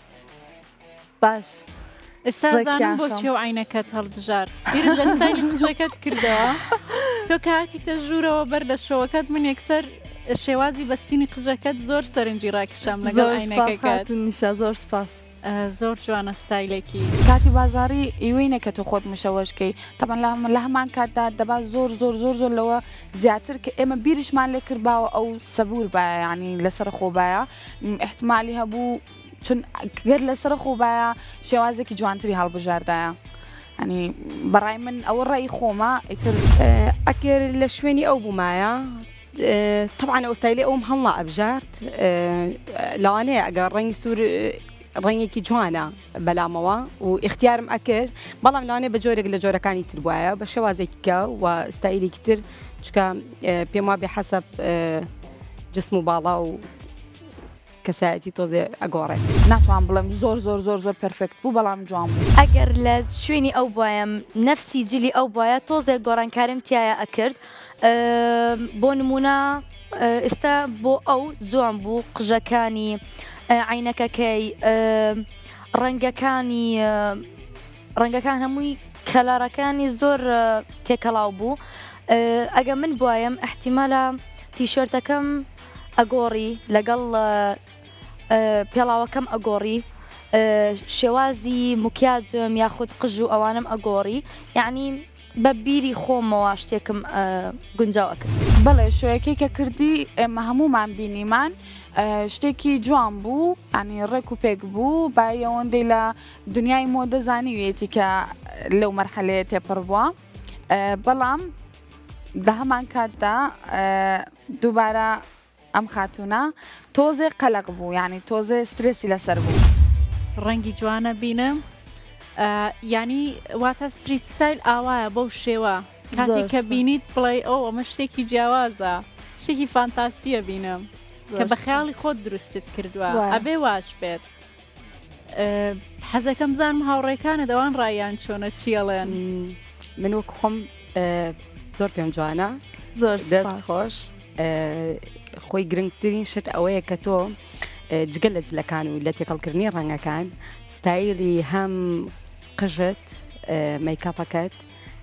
باش ئێستا زانم بۆ چێ و عینەکەت هەڵبژار بیرت لە ستایلی قژەکەت کردەوە تۆ کاتیتە ژوورەوە بەر لە شۆوەکەت من یەکسەر شێوازی بەستینی قژەکەت زۆر سەرنجی ڕاکشام لەگەڵ عینەکەکەت نیشا زۆر سپاس زۆر جوانە ستایلێکی کاتی بازاری ئیوەینە کە تۆ خۆت مشەوەشکەی تەبەن لە هەمان کاتدا دەبا زۆر زۆر زۆر زۆر لەوە زیاتر کە ئێمە بیرشمان لێ کردباوە ئەو سەبور باە ینی لەسەر خۆبایە احتمالی هەبوو چون گەر لەسەر خۆبایە شێوازێکی جوانتری هەڵبژاردایە ینی بەڕای من ئەوە ڕێی خۆمە ئیتر ئەگەر لە شوێنی ئەو بوومایە طبعا ئەو ستایلی ئەوم هەڵا ئەبژارد لەوانەیە ئەگەر ڕەنگی سوور ڕەنگێکی جوانە بەلامەوە و اختیارم ئەکرد بەڵام لەوانێ بە جۆرێک لە جۆرەکانی تر وایە بە شێوازێکیکە و ستایلێکی تر چکە پێم وابێ حەسەب جسم و باڵا و کەسایەتی تۆزێ ئەگۆڕێت ناتوان بڵێم زۆر زۆر زۆر زۆر پەرفێکت بوو بەڵام جوان بوو ئەگەر لە شوێنی ئەو بوایم نەفسی جلی ئەو بواە تۆزێک گۆڕانکارم تایە ئەکرد بۆ نمونە ئێستا بۆ ئەو زۆم بوو قژەکانی عینەکەکەی ڕەنگەکان هەمووی کەلارەکانی زۆر تێکەڵاو بوو ئەگە من بوایم احتیمالە تیشێرتەکەم ئەگۆڕی لەگەڵ پێڵاوەکەم ئەگۆڕی شێوازی مکیاجم یاخود قژ و ئەوانم ئەگۆڕی یعنی بە بیری خۆمەوە شتێکم گونجاوەکە بەڵێ شوەیەکەی کە کردی ئێمە هەمومان بینیمان شتێکی جوان بوو ئەنی ڕێک و پێک بوو با ئەوەندەی لە دنیای مۆدە زانیوێتی کە لەو مەرحەلەیە تێپەڕ بووە بەڵام دە هەمان کاتدا دووبارە ئەم خاتونە تۆزێ قەلق بوو یعنی تۆزێ سترێسی لەسەر بوو ڕەنگی جوانە بینم ینی واتە ستریت ستایل ئاوایە بەو شێوە کاتی کە بینیت بڵێ ئەو ئەمە شتێکی جیاوازە شتێکی فانتاسیە بینم کە بە خیاڵی خۆت دروستت کردووە ئەبێ واش بێت حەزەکەم بزانم هاوڕێکانە دەوان ڕایان چۆنە چیەڵێن من وەکو خۆم زۆر پێم جوانە زۆر دەست خۆش خۆی گرنگترین شت ئەوەیە کە تۆ جگە لە جلەکان و لە تێکەڵکردنی ڕەنگەکان ستایلی هەم قژت مەیکاپەکەت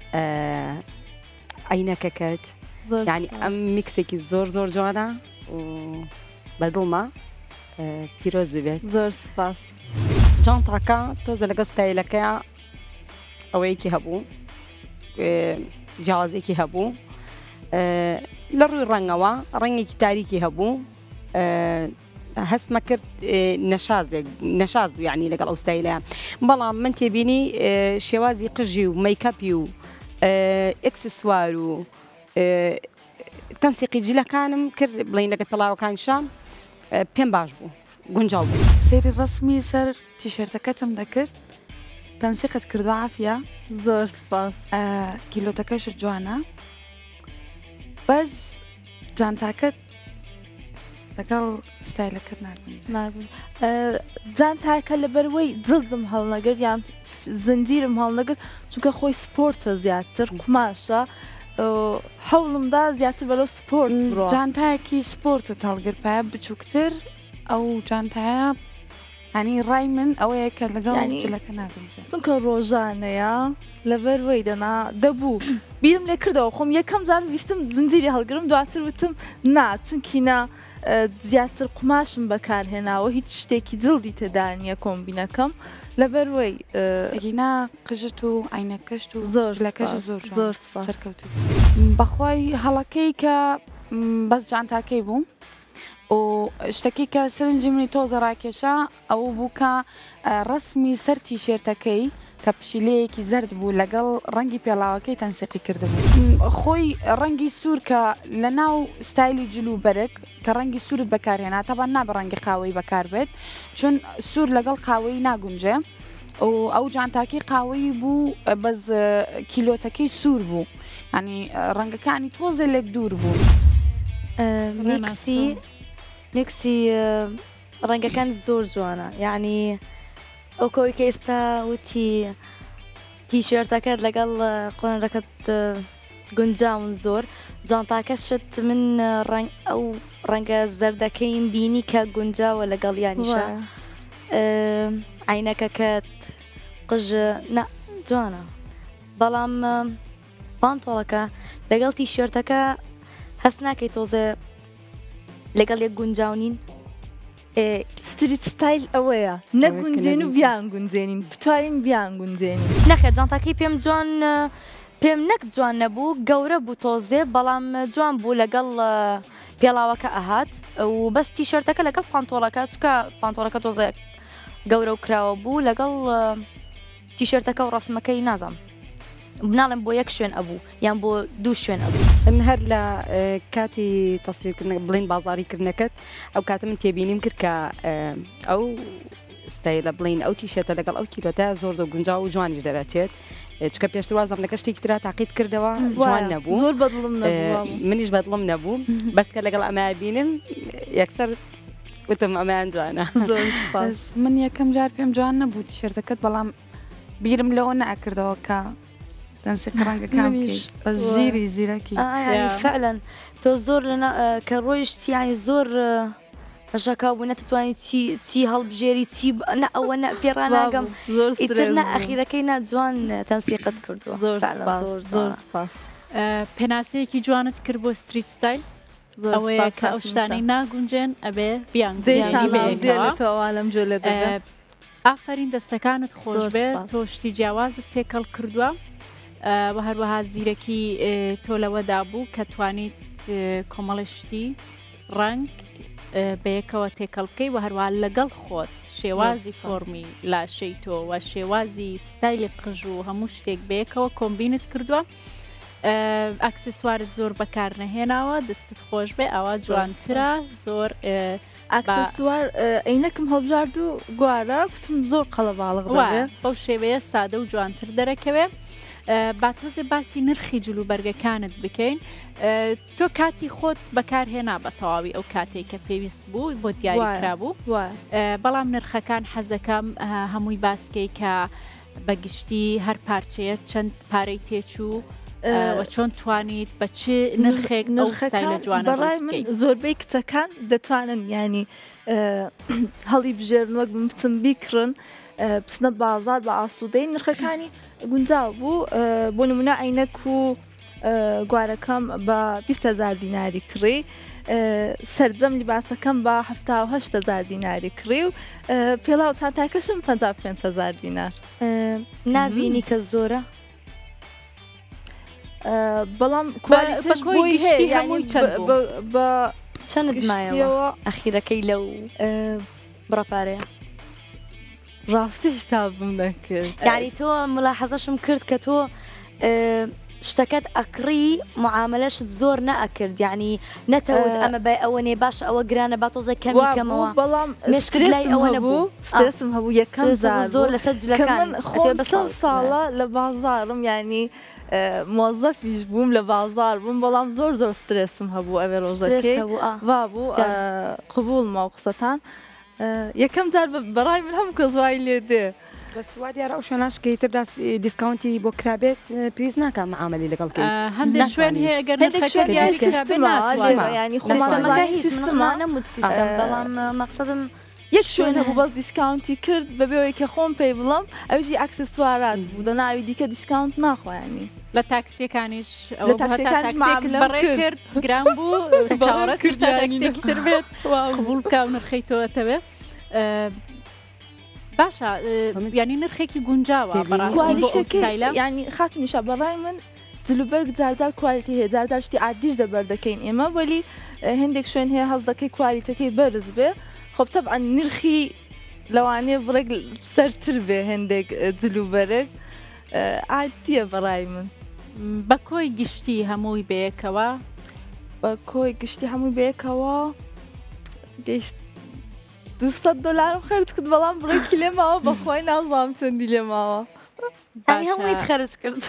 عینەکەکەت یعنی ئەم میکسێکی زۆر زۆر جوانە و بەدڵمە پیرۆزی بێت زۆر سپاس جانتاکە تۆزە لەگە ستایلەکە ئەوەیەکی هەبوو جیاوازێکی هەبوو لە ڕووی ڕەنگەوە ڕەنگێکی تاریکی هەبوو هەستمە کرد نەشاز بوو یعنی لەگەڵ ئەو ستایلە بەڵام من تێبینی شێوازی قژی و مەیکەپی و ئەکسسوار و تەنسیقی جلەکانم کرد بڵین لەگە پێڵاوەکانشام پێم باش بوو گونجاو بوو سێری ڕسمی سەر تیشێرتەکەتم دەکرد تەنسیقت کردو عافیە زۆر سپاس کیلۆتەکەشت جوانە بەس جانتاکەت لەگەڵ ستایلەکەت ناگوم جانتاکە لەبەرەوەی جڵدم هەڵنەگرت یان زنجیرم هەڵنەگرت چونکە خۆی سپۆرتە زیاتر قماشە هەوڵمدا زیاتر بەرەو سپۆرت جانتایەکی سپۆرتت هەڵگرپایە بچووکتر ئەو جانتایە هەنی ڕای من ئەوەیە کە لەگەڵ جلەکە ناگەم چونکە ڕۆژانەیە لەبەرەوەی دەنا دەبوو بیرم لێ کردەوە خۆم یەکەم جار ویستم زنجیری هەڵگرم دواتر وتم نا چونکینا زیاتر قماشم بەکارهێناوە هیچ شتێکی جڵدی تێدا نییە کۆمبینەکەم لەبەروەی ئەگینا قژت و عینەکەشت و زۆر لەکەش زۆر زۆر سپاس. سەرکەوت بەخوای هەڵەکەی کە بەس جانتاکەی بوو و شتێکی کە سرنجی منی تۆزە ڕاکێشە ئەو بوو کە ڕسمی سەر تیشێرتەکەی کە پشیلەیەکی زرد بوو لەگەڵ ڕەنگی پێڵاوەکەی تەنسیقی کردبوو خۆی ڕەنگی سوور کە لە ناو ستایلی جلو بەرک کە ڕەنگی سوورت بەکارهێنا تەبان نابە ڕەنگی قاوەی بەکار بێت چون سوور لەگەڵ قاوەی ناگونجێ و ئەو جانتاکی قاوەی بوو بەس کیلۆتەکەی سوور بوو ینی ڕەنگەکانی تۆزە لێک دوور بوو میکسی ڕەنگەکان زۆر جوانە یعنی ئەو کۆی کە ئێستا وتی تیشێرتەکەت لەگەڵ قۆنەکەت گونجاون زۆر جانتاکەشت من ئەو ڕەنگە زەردەکەیم بینی کە گونجاوە لەگەڵیانیشە عینەکەکەت قژ جوانە بەڵام پانتۆڵەکە لەگەڵ تیشێرتەکە هەست ناکەی تۆزێ لەگەڵ یەک گونجاونین ستریت ستایل ئەوەیە نەگونجێن و بیان گونجێنین بتوانین بیان گونجێنین نەخێت جانتاکەی پێم جوان پێم نەک جوان نەبوو گەورە بوو تۆزێ بەڵام جوان بوو لەگەڵ پێڵاوەکە ئەهات و بەس تیشێرتەکە لەگەڵ پانتۆڵەکە چکە پانتۆڵەکە تۆزێ گەورە و کراوە بوو لەگەڵ تیشێرتەکە و ڕسمەکەی نازام بناڵم بۆ یەک شوێن ئەبوو یان بۆ دوو شوێن ئەبوو من هەر لە کاتی تەسویرکردن بڵین بازاڕیکردنەکەت ئەو کاتە من تێبینیم کرد کە ئەو ستایلە بڵین ئەو تیشێتە لەگەڵ ئەو کیلۆتە زۆر زۆر گونجاو و جوانیش دەرەچێت چکە پێشتر وازم لەکە شتێکی ترا تاقیت کردەوە جوان نەبوو زۆر بەدڵم نەبوو منیش بەدڵم نەبوو بەس کە لەگەڵ ئەمای بینم یەکسەر وتم ئەمایان جوانە زۆر سپاس. من یەکەم جار پێم جوان نەبوو تیشێرتەکەت بەڵام بیرم لەوە نەکردەوە کە تەنسیق ڕەنگەکان بەس ژیری زیرەکی فعلا تۆ زۆر کە ڕۆیشت یانی زۆر ڕژەکە بوو نەتوانانی چی هەڵبژێری چی ئەوە پێڕاناگەم ئیتر ئەخیرەکەی ناجوان تەنسیقت کردووە زۆر سپاس. پێناسەیەکی جوانت کرد بۆ ستریت ستایل ئەوەیە کە ئەو شتانەی ناگونجێن ئەبێ بیان ئەوانم جۆ لێ ئافرین دەستەکانت خۆش بێت تۆ شتی جیاوازت تێکەڵ کردووە و هەروەها زیرەکی تۆ لەوەدا بوو کە توانیت کۆمەڵی شتی ڕنگ بەیەکەوە تێکەڵکەی و هەروە لەگەڵ خۆت شێوازی فۆرمی لاشەی تۆ و شێوازی ستایلی قژ و هەموو شتێک بەیەکەوە کۆمبینت کردووە ئەکسسوارت زۆر بەکار نەهێناوە دەستت خۆش بێ ئەوە جوانترە زۆر ئاکسسوار عینەکەم هەڵبژارد و گوارە کوتم زۆر قەڵەباڵغ بەو شێوەیە سادە و جوانتر دەرەکەوێ باتۆزێ باسی نرخی جلو بەرگەکانت بکەین تۆ کاتی خۆت بەکارهێنا بە تەواوی ئەو کاتێک کە پێویست بوو بۆ دیاری کرابوو بەڵام نرخەکان حەزەکەم هەمووی باسکەی کە بەگشتی هەر پارچەیە چەند پارەی تێچوو چۆن توانیت بە چ نرخێک نرخەکە جوانە زۆربەی کچەکان دەتوانن ینی هەڵی بژێرن وەک بچم بیکڕن بچنە بازار بە ئاسوودەی نرخەکانی گونجاو بوو بۆ نمونە عینەک و گوارەکەم بە 20,000 دیناری کڕی سەرجەم لیباسەکەم بە 7,000 دیناری کڕی و پێڵاو چانتاکەشم 55,000 دینار نبینی کە زۆرە بەڵام کوالیتیش بۆی هەیە هەمووی بە چەند مایەوە ئەخیرەکەی لەو بڕەپارەیە ڕاستی حسابم نەکرد یعنی تۆ ملاحەزەشم کرد کە تۆ شتەکەت ئەکڕی معاملەشت زۆر نەئەکرد یعنی نەتەوت ئەمە بە ئەوە نێ باش ئەوە گرانە با تۆزە کەمیکەمەوە بەڵام مشکلای ئەوە نەبوو سترسم هەبوو یەکەم زۆر لەسەر جلەکان چەند ساڵە لە بازارم ینی مۆزەفیش بووم لە بازار بووم بەڵام زۆر سترسم هەبوو ئەوێ ڕۆژەکەی وا بوو قبول ما و قسەتان یەکەم جار بەڕای من هەموو کە زوای لێ دێ بەسوا دیارە ئەو شوێناشکەیتر دیسکاونتی بۆ کرابێت پێویست ناکە معاملی لەگەڵکەی هەندێک شوێن هەیە ئەگەر ینی سیستم بەڵام مەقسەدم یەک شوێن هەبوو بەس دیسکاونتی کرد بەبێەوەی کە خۆم پێی بڵم ئەوژی ئەکسسوارات بوو دە ناوی دیکە دیسکاونت ناخۆیانی لە تاکسیەکانیش لە تاکسیەکانیش معاملەم بەڕێ کرد گران بوو چاوەڕەت کرد تا تاکسیەکی تر بێت قبول بکە و نرخەیتەوەتەوێ باشە ینی نرخێکی گونجاوە بەڕاستی بۆ ئەو ستایلە ینی خاتونیشە بەڕای من جلوبەرگ جاردار کوالیتی هەیە جاردار شتی عادیش دەبەردەکەین ئێمە وەلی هەندێک شوێن هەیە هەڵ دەکەی کوالیتەکەی بەرز بێ خۆ طبعا نرخی لەوانەیە بڕێک سەرتر بێ هەندێک جلوبەرگ عادیە بەڕای من بە کۆی گشتی هەمووی بەیەکەوە بە کۆی گشتی هەمووی بەیەکەوە گەشت $200 خرج کرد بەڵام بڕێکی لێ ماوە بەخوای نازانم چەندی لێ ماوە ئەنی هەموویت خەرج کرد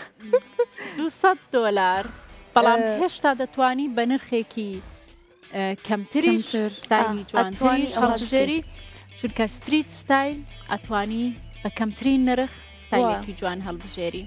$200 بەڵام هێشتا دەتوانی بە نرخێکی کەمتریش ستایلی جوانتریش هەڵبژێری چونکە ستریت ستایل ئەتوانی بە کەمترین نرخ ستایلێکی جوان هەڵبژێری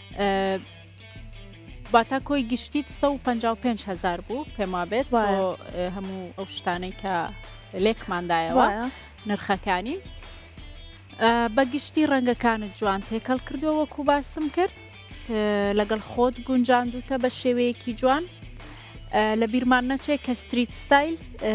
باتە کۆی گشتیت 155,000 بوو پێما بێت بۆ هەموو ئەو شتانەی کە لێکماندایەوە نرخەکانی بە گشتی ڕەنگەکانت جوان تێکەڵ کردو وەکو باسم کرد لەگەڵ خۆت گونجاندوتە بە شێوەیەکی جوان لە بیرمان نەچێت کە ستریت ستایل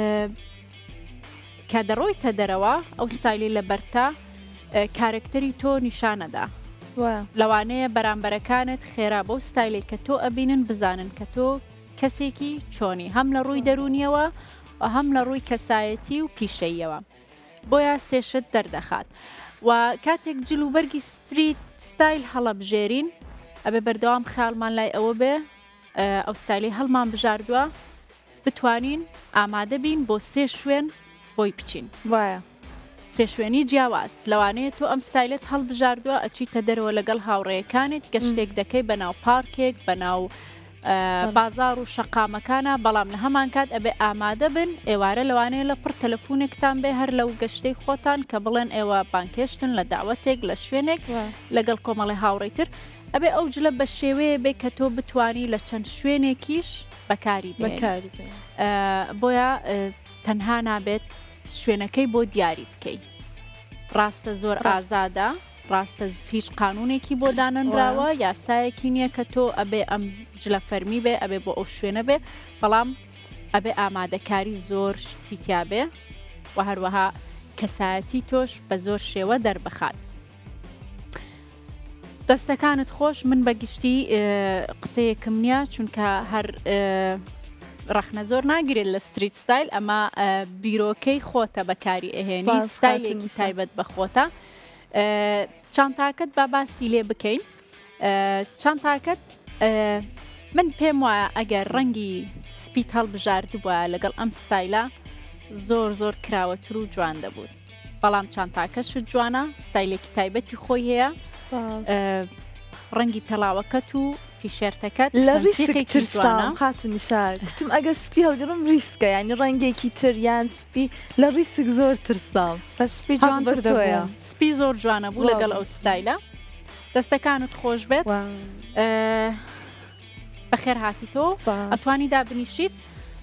کە دەڕۆیتە دەرەوە ئەو ستایلی لە بەرتا کارکتەری تۆ نیشانەدا لەوانەیە بەرامبەرەکانت خێرا بۆ ستایلێک کە تۆ ئەبینن بزانن کە تۆ کەسێکی چۆنی هەم لە ڕووی دەرونیەوە و هەم لە ڕووی کەسایەتی و پیشەیەوە بۆیە سێشت دەردەخات و کاتێک جلوبەرگی ستریت ستایل هەڵەبژێرین ئەبێ بەردەوام خیاڵمان لای ئەوە بێ ئەو ستایلی هەڵمان بژاردووە بتوانین ئامادە بین بۆ سێ شوێن بۆی بچین وایە سێ شوێنی جیاواز لەوانەیە تۆ ئەم ستایلت هەڵبژاردووە ئەچیتە دەرەوە لەگەڵ هاوڕێیەکانت گەشتێک دەکەی بەناو پارکێک بەناو بازار و شەقامەکانە بەڵام لە هەمان کات ئەبێ ئامادە بن ئێوارە لەوانەیە لە پڕ تەلەفۆنێکتان بێ هەر لەو گەشتەی خۆتان کە بڵێن ئێوە بانکێشتن لە داوەتێک لە شوێنێک لەگەڵ کۆمەڵی هاوڕێتر ئەبێ ئەو جلە بە شێوەیە بێ کە تۆ بتانی لە چەند شوێنێکیش بەکاری بۆیە تەنها نابێت شوێنەکەی بۆ دیاری بکەیت ڕاستە زۆر ئازادە ڕاستە هیچ قانونێکی بۆ دانەنراوە یاسایەکی نییە کە تۆ ئەبێ ئەم جلە فەرمی بێ ئەبێ بۆ ئەو شوێنە بێ بەڵام ئەبێ ئامادەکاری زۆر شتیتیا بێ و هەروەها کەسایەتی تۆش بە زۆر شێوە دەربخات دەستەکانت خۆش من بەگشتی قسەیەکم نییە چونکە هەر ڕەخنە زۆر ناگرێت لە ستریت ستایل ئەمە بیرۆکەی خۆتە بەکاری ئەهێنی ستایلێکی تایبەت بە خۆتە چانتاکەت با باسی لێ بکەین چانتاکەت من پێم وایە ئەگەر ڕەنگی سپیت هەڵبژاردبووە لەگەڵ ئەم ستایلە زۆر زۆر کراوەتر و جوان دەبوو بەڵام چانتاکەشت جوانە ستایلێکی تایبەتی خۆی هەیە ڕەنگی پێڵاوەکەت و تیشێرتەکەت لە ڕیسێکی ترسام خاتونیشار گوتم ئەگە سپی هەڵگەڕم ریسکە ینی ڕەنگێکی تر یان سپی لە ڕیسک زۆر ترسام بە سپی جوانتر دەبووە سپی زۆر جوانە بوو لەگەڵ ئەو ستایلە دەستەکانت خۆش بێت بەخێر هاتی تۆ ئەتوانی دابنیشیت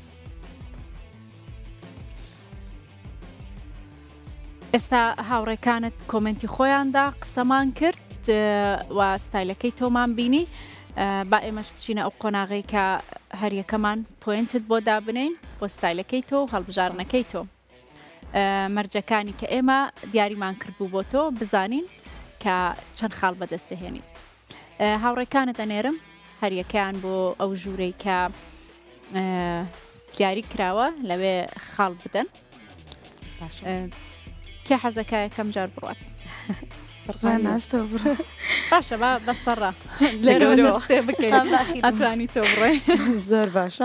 ئێستا هاوڕێکانت کۆمنتی خۆیاندا قسەمان کرد و ستایلەکەی تۆمان بینی با ئێمەش بچینە ئەو قۆناغی کە هەریەکەمان پوینتت بۆ دابنین بۆ ستایلەکەی تۆ هەڵبژارنەکەی تۆ مەرجەکانی کە ئێمە دیاریمان کردبوو بۆ تۆ بزانین کە چەند خاڵ بەدەستهێنین هاوڕێکانت ئەنێرم هەریەکەیان بۆ ئەو ژوورەی کە دیاری کراوە لەوێ خاڵ بدەن کێ حەزەکە یەکەم جار بڕات باشە بەسەڕە لێرە بکەین ئەتوانی تۆ بڕێ زۆر باشە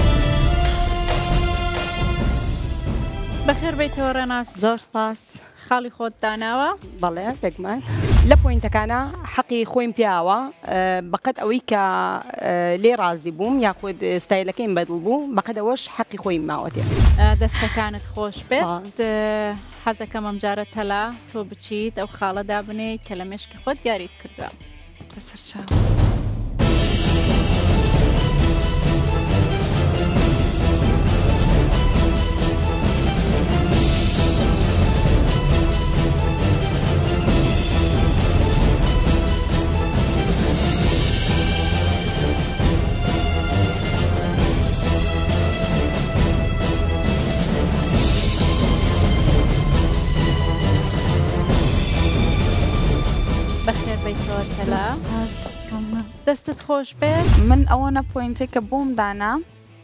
بەخێر بیتەوە ڕێناس زۆر سپاس خاڵی خۆت داناوە بەڵێ دەگمان لە پوینتەکانە حەقی خۆیم پیاوە بەقەت ئەوەی کە لێ ڕازی بووم یاخود ستایلەکەیم بەدڵ بوو بەقەت ئەوەش حەقی خۆی ماوەتێ دەستەکانت خۆش بێت حەزەکەم ئەم جارە تەلا تۆ بچیت ئەو خاڵەدا بنێ کە لە مێشکی خۆت یاریت کردووە بەسەر چاو. بەخێر بیتەوە تەلا دەستت خۆش بێت من ئەوەنە پوینتێک کە بۆم دانا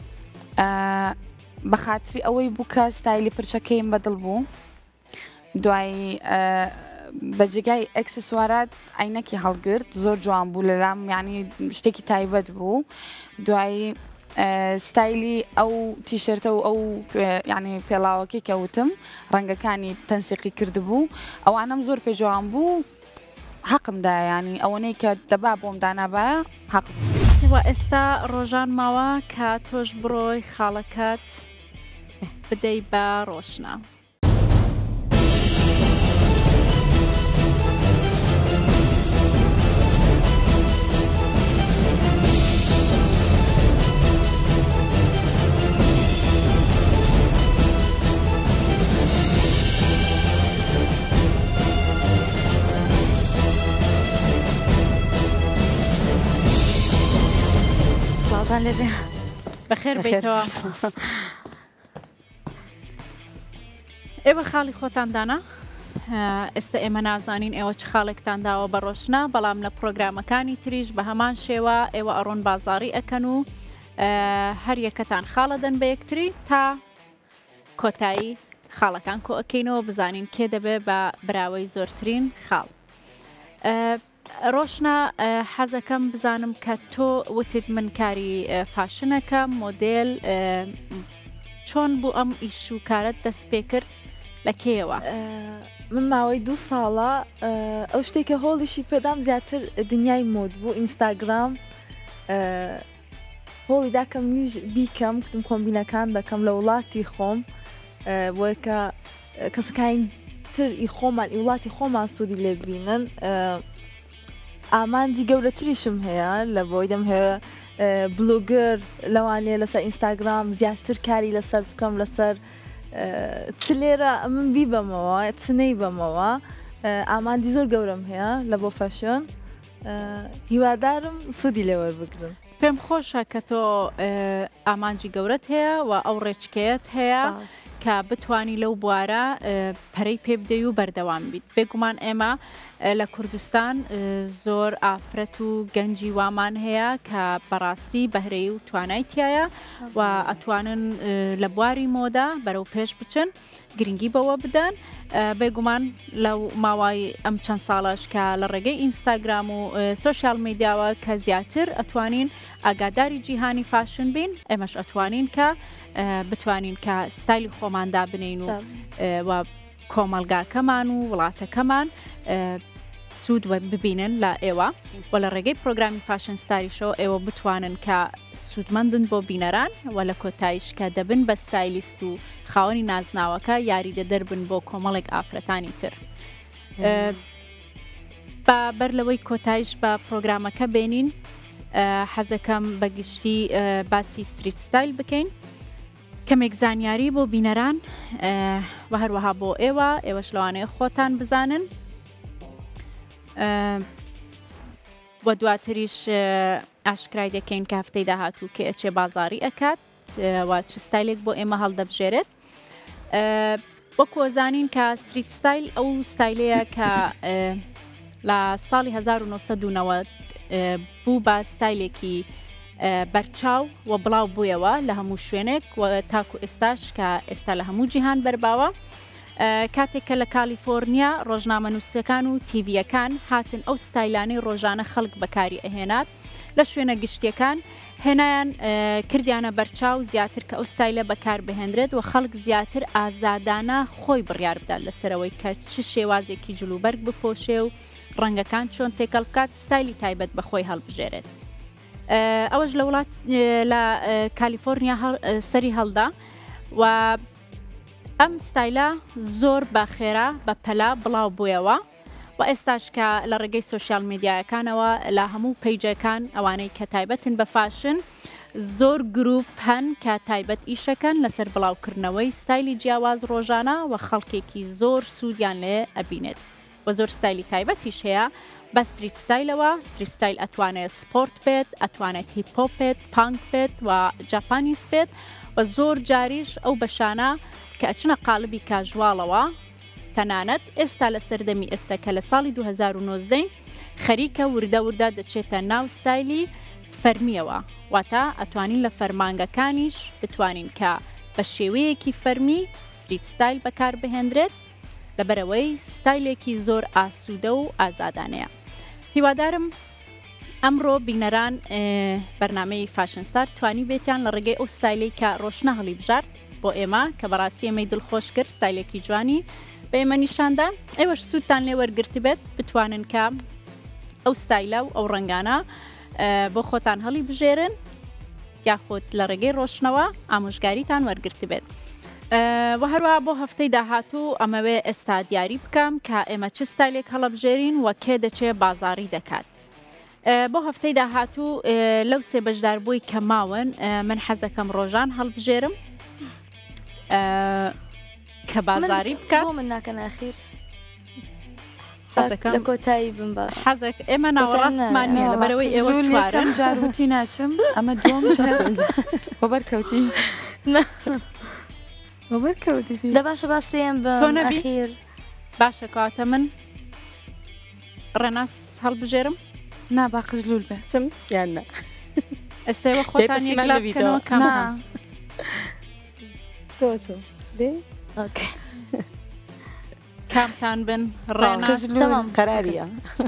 بە خاتری ئەوەی بوو کە ستایلی پرچەکەیم بەدڵ بوو دوای بە جگای ئەکسسوارات عینەکی هەڵگرت زۆر جوان بوو لەلام یعنی شتێکی تایبەت بوو دوای ستایلی ئەو تیشرتە و ئەو یعنی پێڵاوەکەی کەوتم ڕەنگەکانی تەنسیقی کردبوو ئەوانم زۆر پێجوان بوو حەقمدا ینی ئەوەنەی کە دەبا بۆم دانابایە حەق وە ئێستا ڕۆژان ماوە کە تۆش بڕۆی خاڵەکەت بدەی بە ڕۆشنە. سڵاتان لەبێ بەخێر بیتەوە ئێوە خاڵی خۆتان دانا ئێستا ئێمە نازانین ئێوە چ خاڵێکتان داوە بە ڕۆشنە بەڵام لە پرۆگرامەکانی تریش بە هەمان شێوە ئێوە ئەڕۆن بازاڕی ئەکەن و هەر یەکەتان خاڵە دەن بە یەکتری تا کۆتایی خاڵەکان کۆ ئەەکەینەوە بزانین کێ دەبێ بە براوەی زۆرترین خاڵ. ڕۆشنە حەزەکەم بزانم کە تۆ وتت من کاری فاشنەکە مۆدل چۆن بوو ئەم ئیش و کارت دەست پێ کرد لە کێوە؟ من ماوەی 2 ساڵە ئەو شتێکە هۆڵیشی پێدام زیاتر دنیای مۆد بوو ئینستاگرام هۆڵی داکەم نیژ بیکەم کتم کۆمبینەکان دەکەم لە وڵاتی خۆم بۆیە کە کەسەکانی تر ئی خۆمان ئی وڵاتی خۆمان سوودی لێ ببینن ئامانجی گەورەتریشم هەیە لە بۆی دەم هەیە بلوگەر لەوانەیە لەسەر ئینستاگرام زیاتر کاری لەسەر بکەم لەسەر چ لێرە من بیبەمەوە چنەی بەمەوە ئامانجی زۆر گەورەم هەیە لە بۆ فەشن هیوادارم سوودی لێوەربگرن. پێم خۆشە کە تۆ ئامانجی گەورەت هەیە و ئەو ڕێچکەیەت هەیە کە بتانی لەو بوارە پەرەی پێ بدەی و بەردەوام بیت. بێگومان ئێمە لە کوردستان زۆر ئافرەت و گەنجی وامان هەیە کە بەڕاستی بەهرەی و توانایتیایە و ئەتوانن لە بواری مۆدا بەرەو پێش بچن گرنگی بەوە بدەن. بێگومان لەو ماوای ئەم چەند ساڵش کە لە ڕێگەی ئینستاگرام و سۆشیال میدیاوە کە زیاتر ئەتوانین ئاگاداری جیهانی فاشن بین ئێمەش ئەتوانین کە بتوانین کە ستایلی خۆماندا بنین و کۆمەلگاکەمان و وڵاتەکەمان سوود ببینن لە ئێوە و لە ڕێگەی پرۆگرامی فاشن ستاریشەوە ئێوە بتوانن کە سوودمەند بن بۆ بینەران و لە کۆتایش کە دەبن بە ستایلیست و خاوەنی نازناوەکە یاری دەدەربن بۆ کۆمەڵێک ئافرەتانی تر. بەر لەوەی کۆتایش بە پرۆگرامەکە بێنین حەزەکەم بەگشتی باسی ستریت ستایل بکەین کەمێک زانیاری بۆ بینەران و هەروەها بۆ ئێوەش لەوانەیە خۆتان بزانن و دواتریش ئاشکرای دەکەین کە هەفتەی داهاتوو کە ئەچێ بازاڕی ئەکات و چ ستایلێک بۆ ئێمە هەڵدەبژێرێت. وەکو زانین کە ستریت ستایل ئەو ستایلەیە کە لە ساڵی 1990 بوو بە ستایلێکی بەرچاو و بڵاو بوویەوە لە هەموو شوێنێک و تاکو ئێستاش کە ئێستا لە هەموو جیهان بەرباوە. کاتێککە لە کالیفۆرنیا ڕۆژنامە نووسەکان و تیڤەکان هاتن ئەو ستایلانەی ڕۆژانە خەڵک بەکاری ئەهێنات لە شوێنە گشتیەکان هێنایان کردیانە بەرچاو زیاتر کە ئەو ستایلە بەکار بهێنرێت و خەڵک زیاتر ئازادانە خۆی بڕیار بدات لەسەرەوەی کە چ شێوازێکی جلوبەرگ بپۆشێ و ڕەنگەکان چۆن تێکەڵ بکات ستایلی تایبەت بەخۆی هەڵبژێرێت. ئەوەش لە وڵات لە کالیفۆرنیا سەری هەڵدا و ئەم ستایلە زۆر باخێرا بە پەلا بڵاو بوویەوە و ئێستاش کە لە ڕێگەی سوۆسیال میدیایەکانەوە لە هەموو پەیجەکان ئەوانەی کە تایبەتن بە فاشن زۆر گروپ هەن کە تایبەت ئیشەکەن لەسەر بڵاوکردنەوەی ستایلی جیاواز ڕۆژانە و خەڵکێکی زۆر سوودیان لێ ئەبینێت و زۆر ستایلی تایبەتیش هەیە بە ستریت ستایلەوە. ستریت ستایل ئەتوانێت سپۆرت بێت، ئەتوانێت هیپۆپ بێت، پانک بێت و جاپانیس بێت و زۆر جاریش ئەو بەشانە کە ئەچنە قالبی کاژواڵەوە تەنانەت ئێستا لە سەردەمی ئێستا کە لە ساڵی 2019 خەریکە وردە دەچێتە ناو ستایلی فەرمیەوە واتە ئەتوانین لە فەرمانگەکانیش بتوانین کە بە شێوەیەکی فەرمی ستریت ستایل بەکار بهێنرێت لەبەرەوەی ستایلێکی زۆر ئاسوودە و ئازادانەیە. هیوادارم ئەمڕۆ بینەران بەرنامەی فاشن ستار توانی بێتیان لە ڕێگەی ئەو ستایلی کە ڕۆشنە هەڵی بژار بۆ ئێمە کە بەڕاستی ئێمەی دڵخۆش کرد ستایلێکی جوانی بە ئێمە نیشاندان ئێوەش سوودتان لێ وەرگرت بێت بتوانن کە ئەو ستایلە و ئەو ڕنگانە بۆ خۆتان هەڵی بژێرن یاخود لە ڕێگەی ڕۆشنەوە ئامۆژگاریتان وەرگرت بێت. و هەروە بۆ هەفتەی داهاتوو ئەمەوێ ئێستا دیاری بکەم کە ئێمە چ ستایلێک هەڵەبژێرین و کێ دەچێ بازاڕی دەکات. بۆ هەفتەی داهاتوو لەو سێ بەشداربووی کە ماون من حەزەکەم ڕۆژان هەڵبژێرم کە بازاری بکات. بۆ من ناکەن ئاخیر حەزەکەم لە کۆتایی بم بە حەزێک ئێمە ناوەڕاستمان نییە لەبەرەوەی ئێوە چوارن جاروتی ناچم ئەمە دوم بەبەرکەوتی بەبەرکەوتی دە باشە باسێم بە ئاخیر باشە کاتە من ڕێناس هەڵبژێرم ناباقژلول بێت چم یان نە ئێستەوە خۆتان یەکلابکەنەوە کامتان تۆ چۆ دێ کامتان بن ڕێناس تەمام قەراریە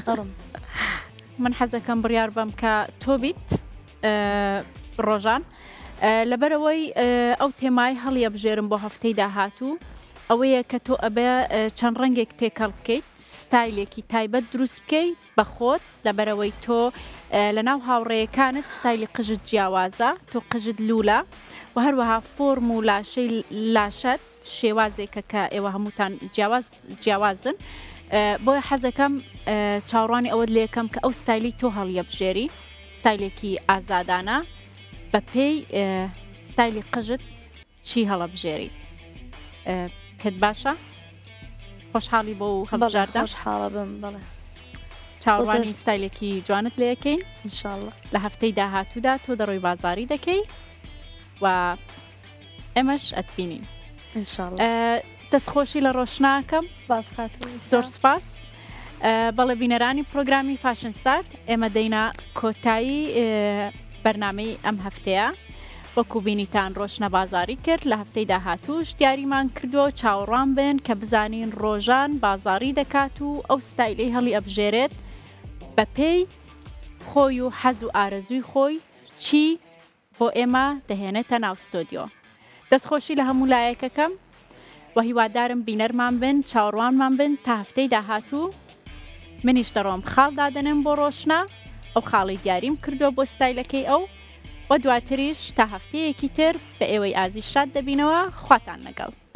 من حەزەکەم بڕیار بم کە تۆ بیت ڕۆژان لەبەرەوەی ئەو تێمای هەڵیە بژێرم بۆ هەفتەی داهاتوو ئەوەیە کە تۆ ئەبێ چەند ڕەنگێک تێکەڵ بکەیت ستایلێکی تایبەت دروست بکەیت بە خۆت لەبەرەوەی تۆ لە ناو هاوڕێیەکانت ستایلی قژت جیاوازە تۆ قژت لوولە و هەروەها فۆرم و لاشەی لاشەت شێوازێکە کە ئێوە هەمووتان جیاوازن بۆیە حەزەکەم چاوەڕوانی ئەوەت لێ یەکەم کە ئەو ستایلی تۆ هەڵیە بژێری ستایلێکی ئازادانە بە پێی ستایلی قژت چی هەڵە بژێری پێت باشە؟ خۆشحاڵی بۆ هەڵبژاردە؟ خۆشحاڵە بم بەڵێ چاوەڕوانی ستایلێکی جوانت لێ یەکەین ئینشاءڵڵا لە هەفتەی داهاتوودا تۆ دەڕۆی بازاری دەکەی و ئێمەش ئەتبینین ئینشاءڵڵا دەستخۆشی لە ڕۆژناکەم سپاس خاتون زۆر سپاس بەڵێ بینەرانی پرۆگرامی فاشن ستار ئێمە دەینا کۆتایی بەرنامەی ئەم هەفتەیە وەکو بینیتان ڕۆشنە بازاری کرد لە هەفتەی داهاتووش دیاریمان کردووە چاوەڕوان بن کە بزانین ڕۆژان بازاری دەکات و ئەو ستایلی هەڵی ئەبژێرێت بە پێی خۆی و حەز و ئارەزووی خۆی چی بۆ ئێمە دەهێنێتە ناو ستۆدیۆ. دەستخۆشی لە هەموو لایەکەکەم و هیوادارم بینەرمان بن چاوەڕوانمان بن تا هەفتەی داهاتوو منیش دەڕۆم خاڵ دادەنم بۆ ڕۆشنە ئەو خاڵی دیاریم کردووە بۆ ستایلەکەی ئەو و دواتریش تا هەفتەیەکی تر بە ئێوەی ئازیز شاد دەبینەوە خواتان لەگەڵ.